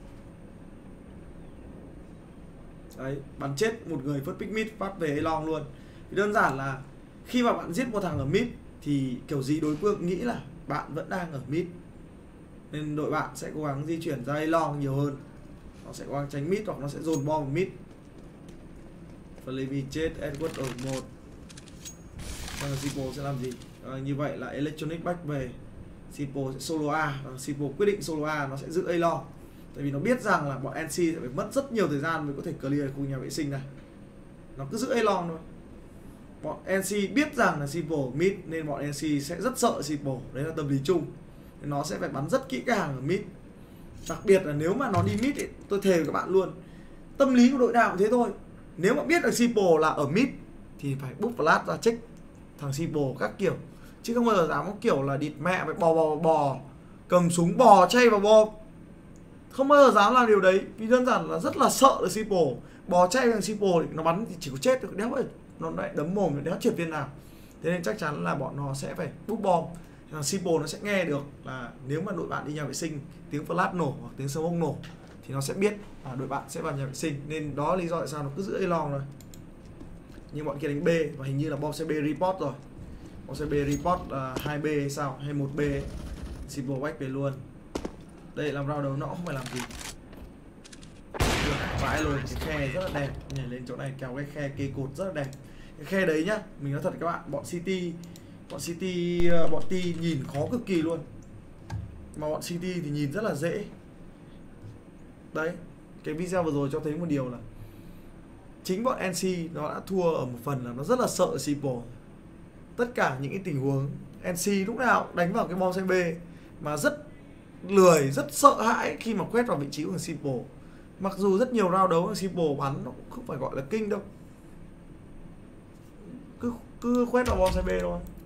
Đấy, bắn chết một người first pick mid phát về A long luôn. Thì đơn giản là khi mà bạn giết một thằng ở mid thì kiểu gì đối phương nghĩ là bạn vẫn đang ở mid, nên đội bạn sẽ cố gắng di chuyển ra A long nhiều hơn, nó sẽ cố gắng tránh mid hoặc nó sẽ dồn bom vào mid. Flavy chết, Edward ở một. Và Simple sẽ làm gì? À, như vậy là Electronic back về, Simple sẽ solo A, và Simple quyết định solo A, nó sẽ giữ A long. Tại vì nó biết rằng là bọn en xê sẽ phải mất rất nhiều thời gian mới có thể clear khu nhà vệ sinh này. Nó cứ giữ A long thôi. Bọn en xê biết rằng là Simple mid nên bọn en xê sẽ rất sợ Simple, đấy là tâm lý chung. Nên nó sẽ phải bắn rất kỹ càng ở mid. Đặc biệt là nếu mà nó đi mid ấy, tôi thề với các bạn luôn, tâm lý của đội nào cũng thế thôi. Nếu mà biết được Simple là ở mid thì phải búp flash ra check thằng Simple các kiểu, chứ không bao giờ dám có kiểu là địt mẹ phải bò bò bò cầm súng bò chay vào bom. Không bao giờ dám làm điều đấy, vì đơn giản là rất là sợ được Simple. Bò chay thằng Simple thì nó bắn thì chỉ có chết được, đéo ấy, nó lại đấm mồm, nó đéo triệt viên nào. Thế nên chắc chắn là bọn nó sẽ phải búp bom. Thằng Simple nó sẽ nghe được là nếu mà đội bạn đi nhà vệ sinh, tiếng flash nổ hoặc tiếng smoke nổ thì nó sẽ biết là đội bạn sẽ vào nhà vệ sinh. Nên đó là lý do tại sao nó cứ giữ A long rồi. Nhưng bọn kia đánh B, và hình như là bom xe B report rồi. Bom xe B report là hai B hay sao, hay một B ấy. Simple back về luôn. Đây làm round đầu nó không phải làm gì. Vãi luôn, cái khe rất là đẹp, nhảy lên chỗ này kéo cái khe kê cột rất là đẹp. Cái khe đấy nhá, mình nói thật các bạn, bọn City, bọn City, bọn T nhìn khó cực kỳ luôn, mà bọn City thì nhìn rất là dễ. Đấy, cái video vừa rồi cho thấy một điều là chính bọn en xê nó đã thua ở một phần là nó rất là sợ Simple. Tất cả những cái tình huống en xê lúc nào đánh vào cái bom xe B mà rất lười, rất sợ hãi khi mà quét vào vị trí của Simple. Mặc dù rất nhiều round đấu Simple bắn nó cũng không phải gọi là kinh đâu, cứ cứ quét vào bom xe B thôi.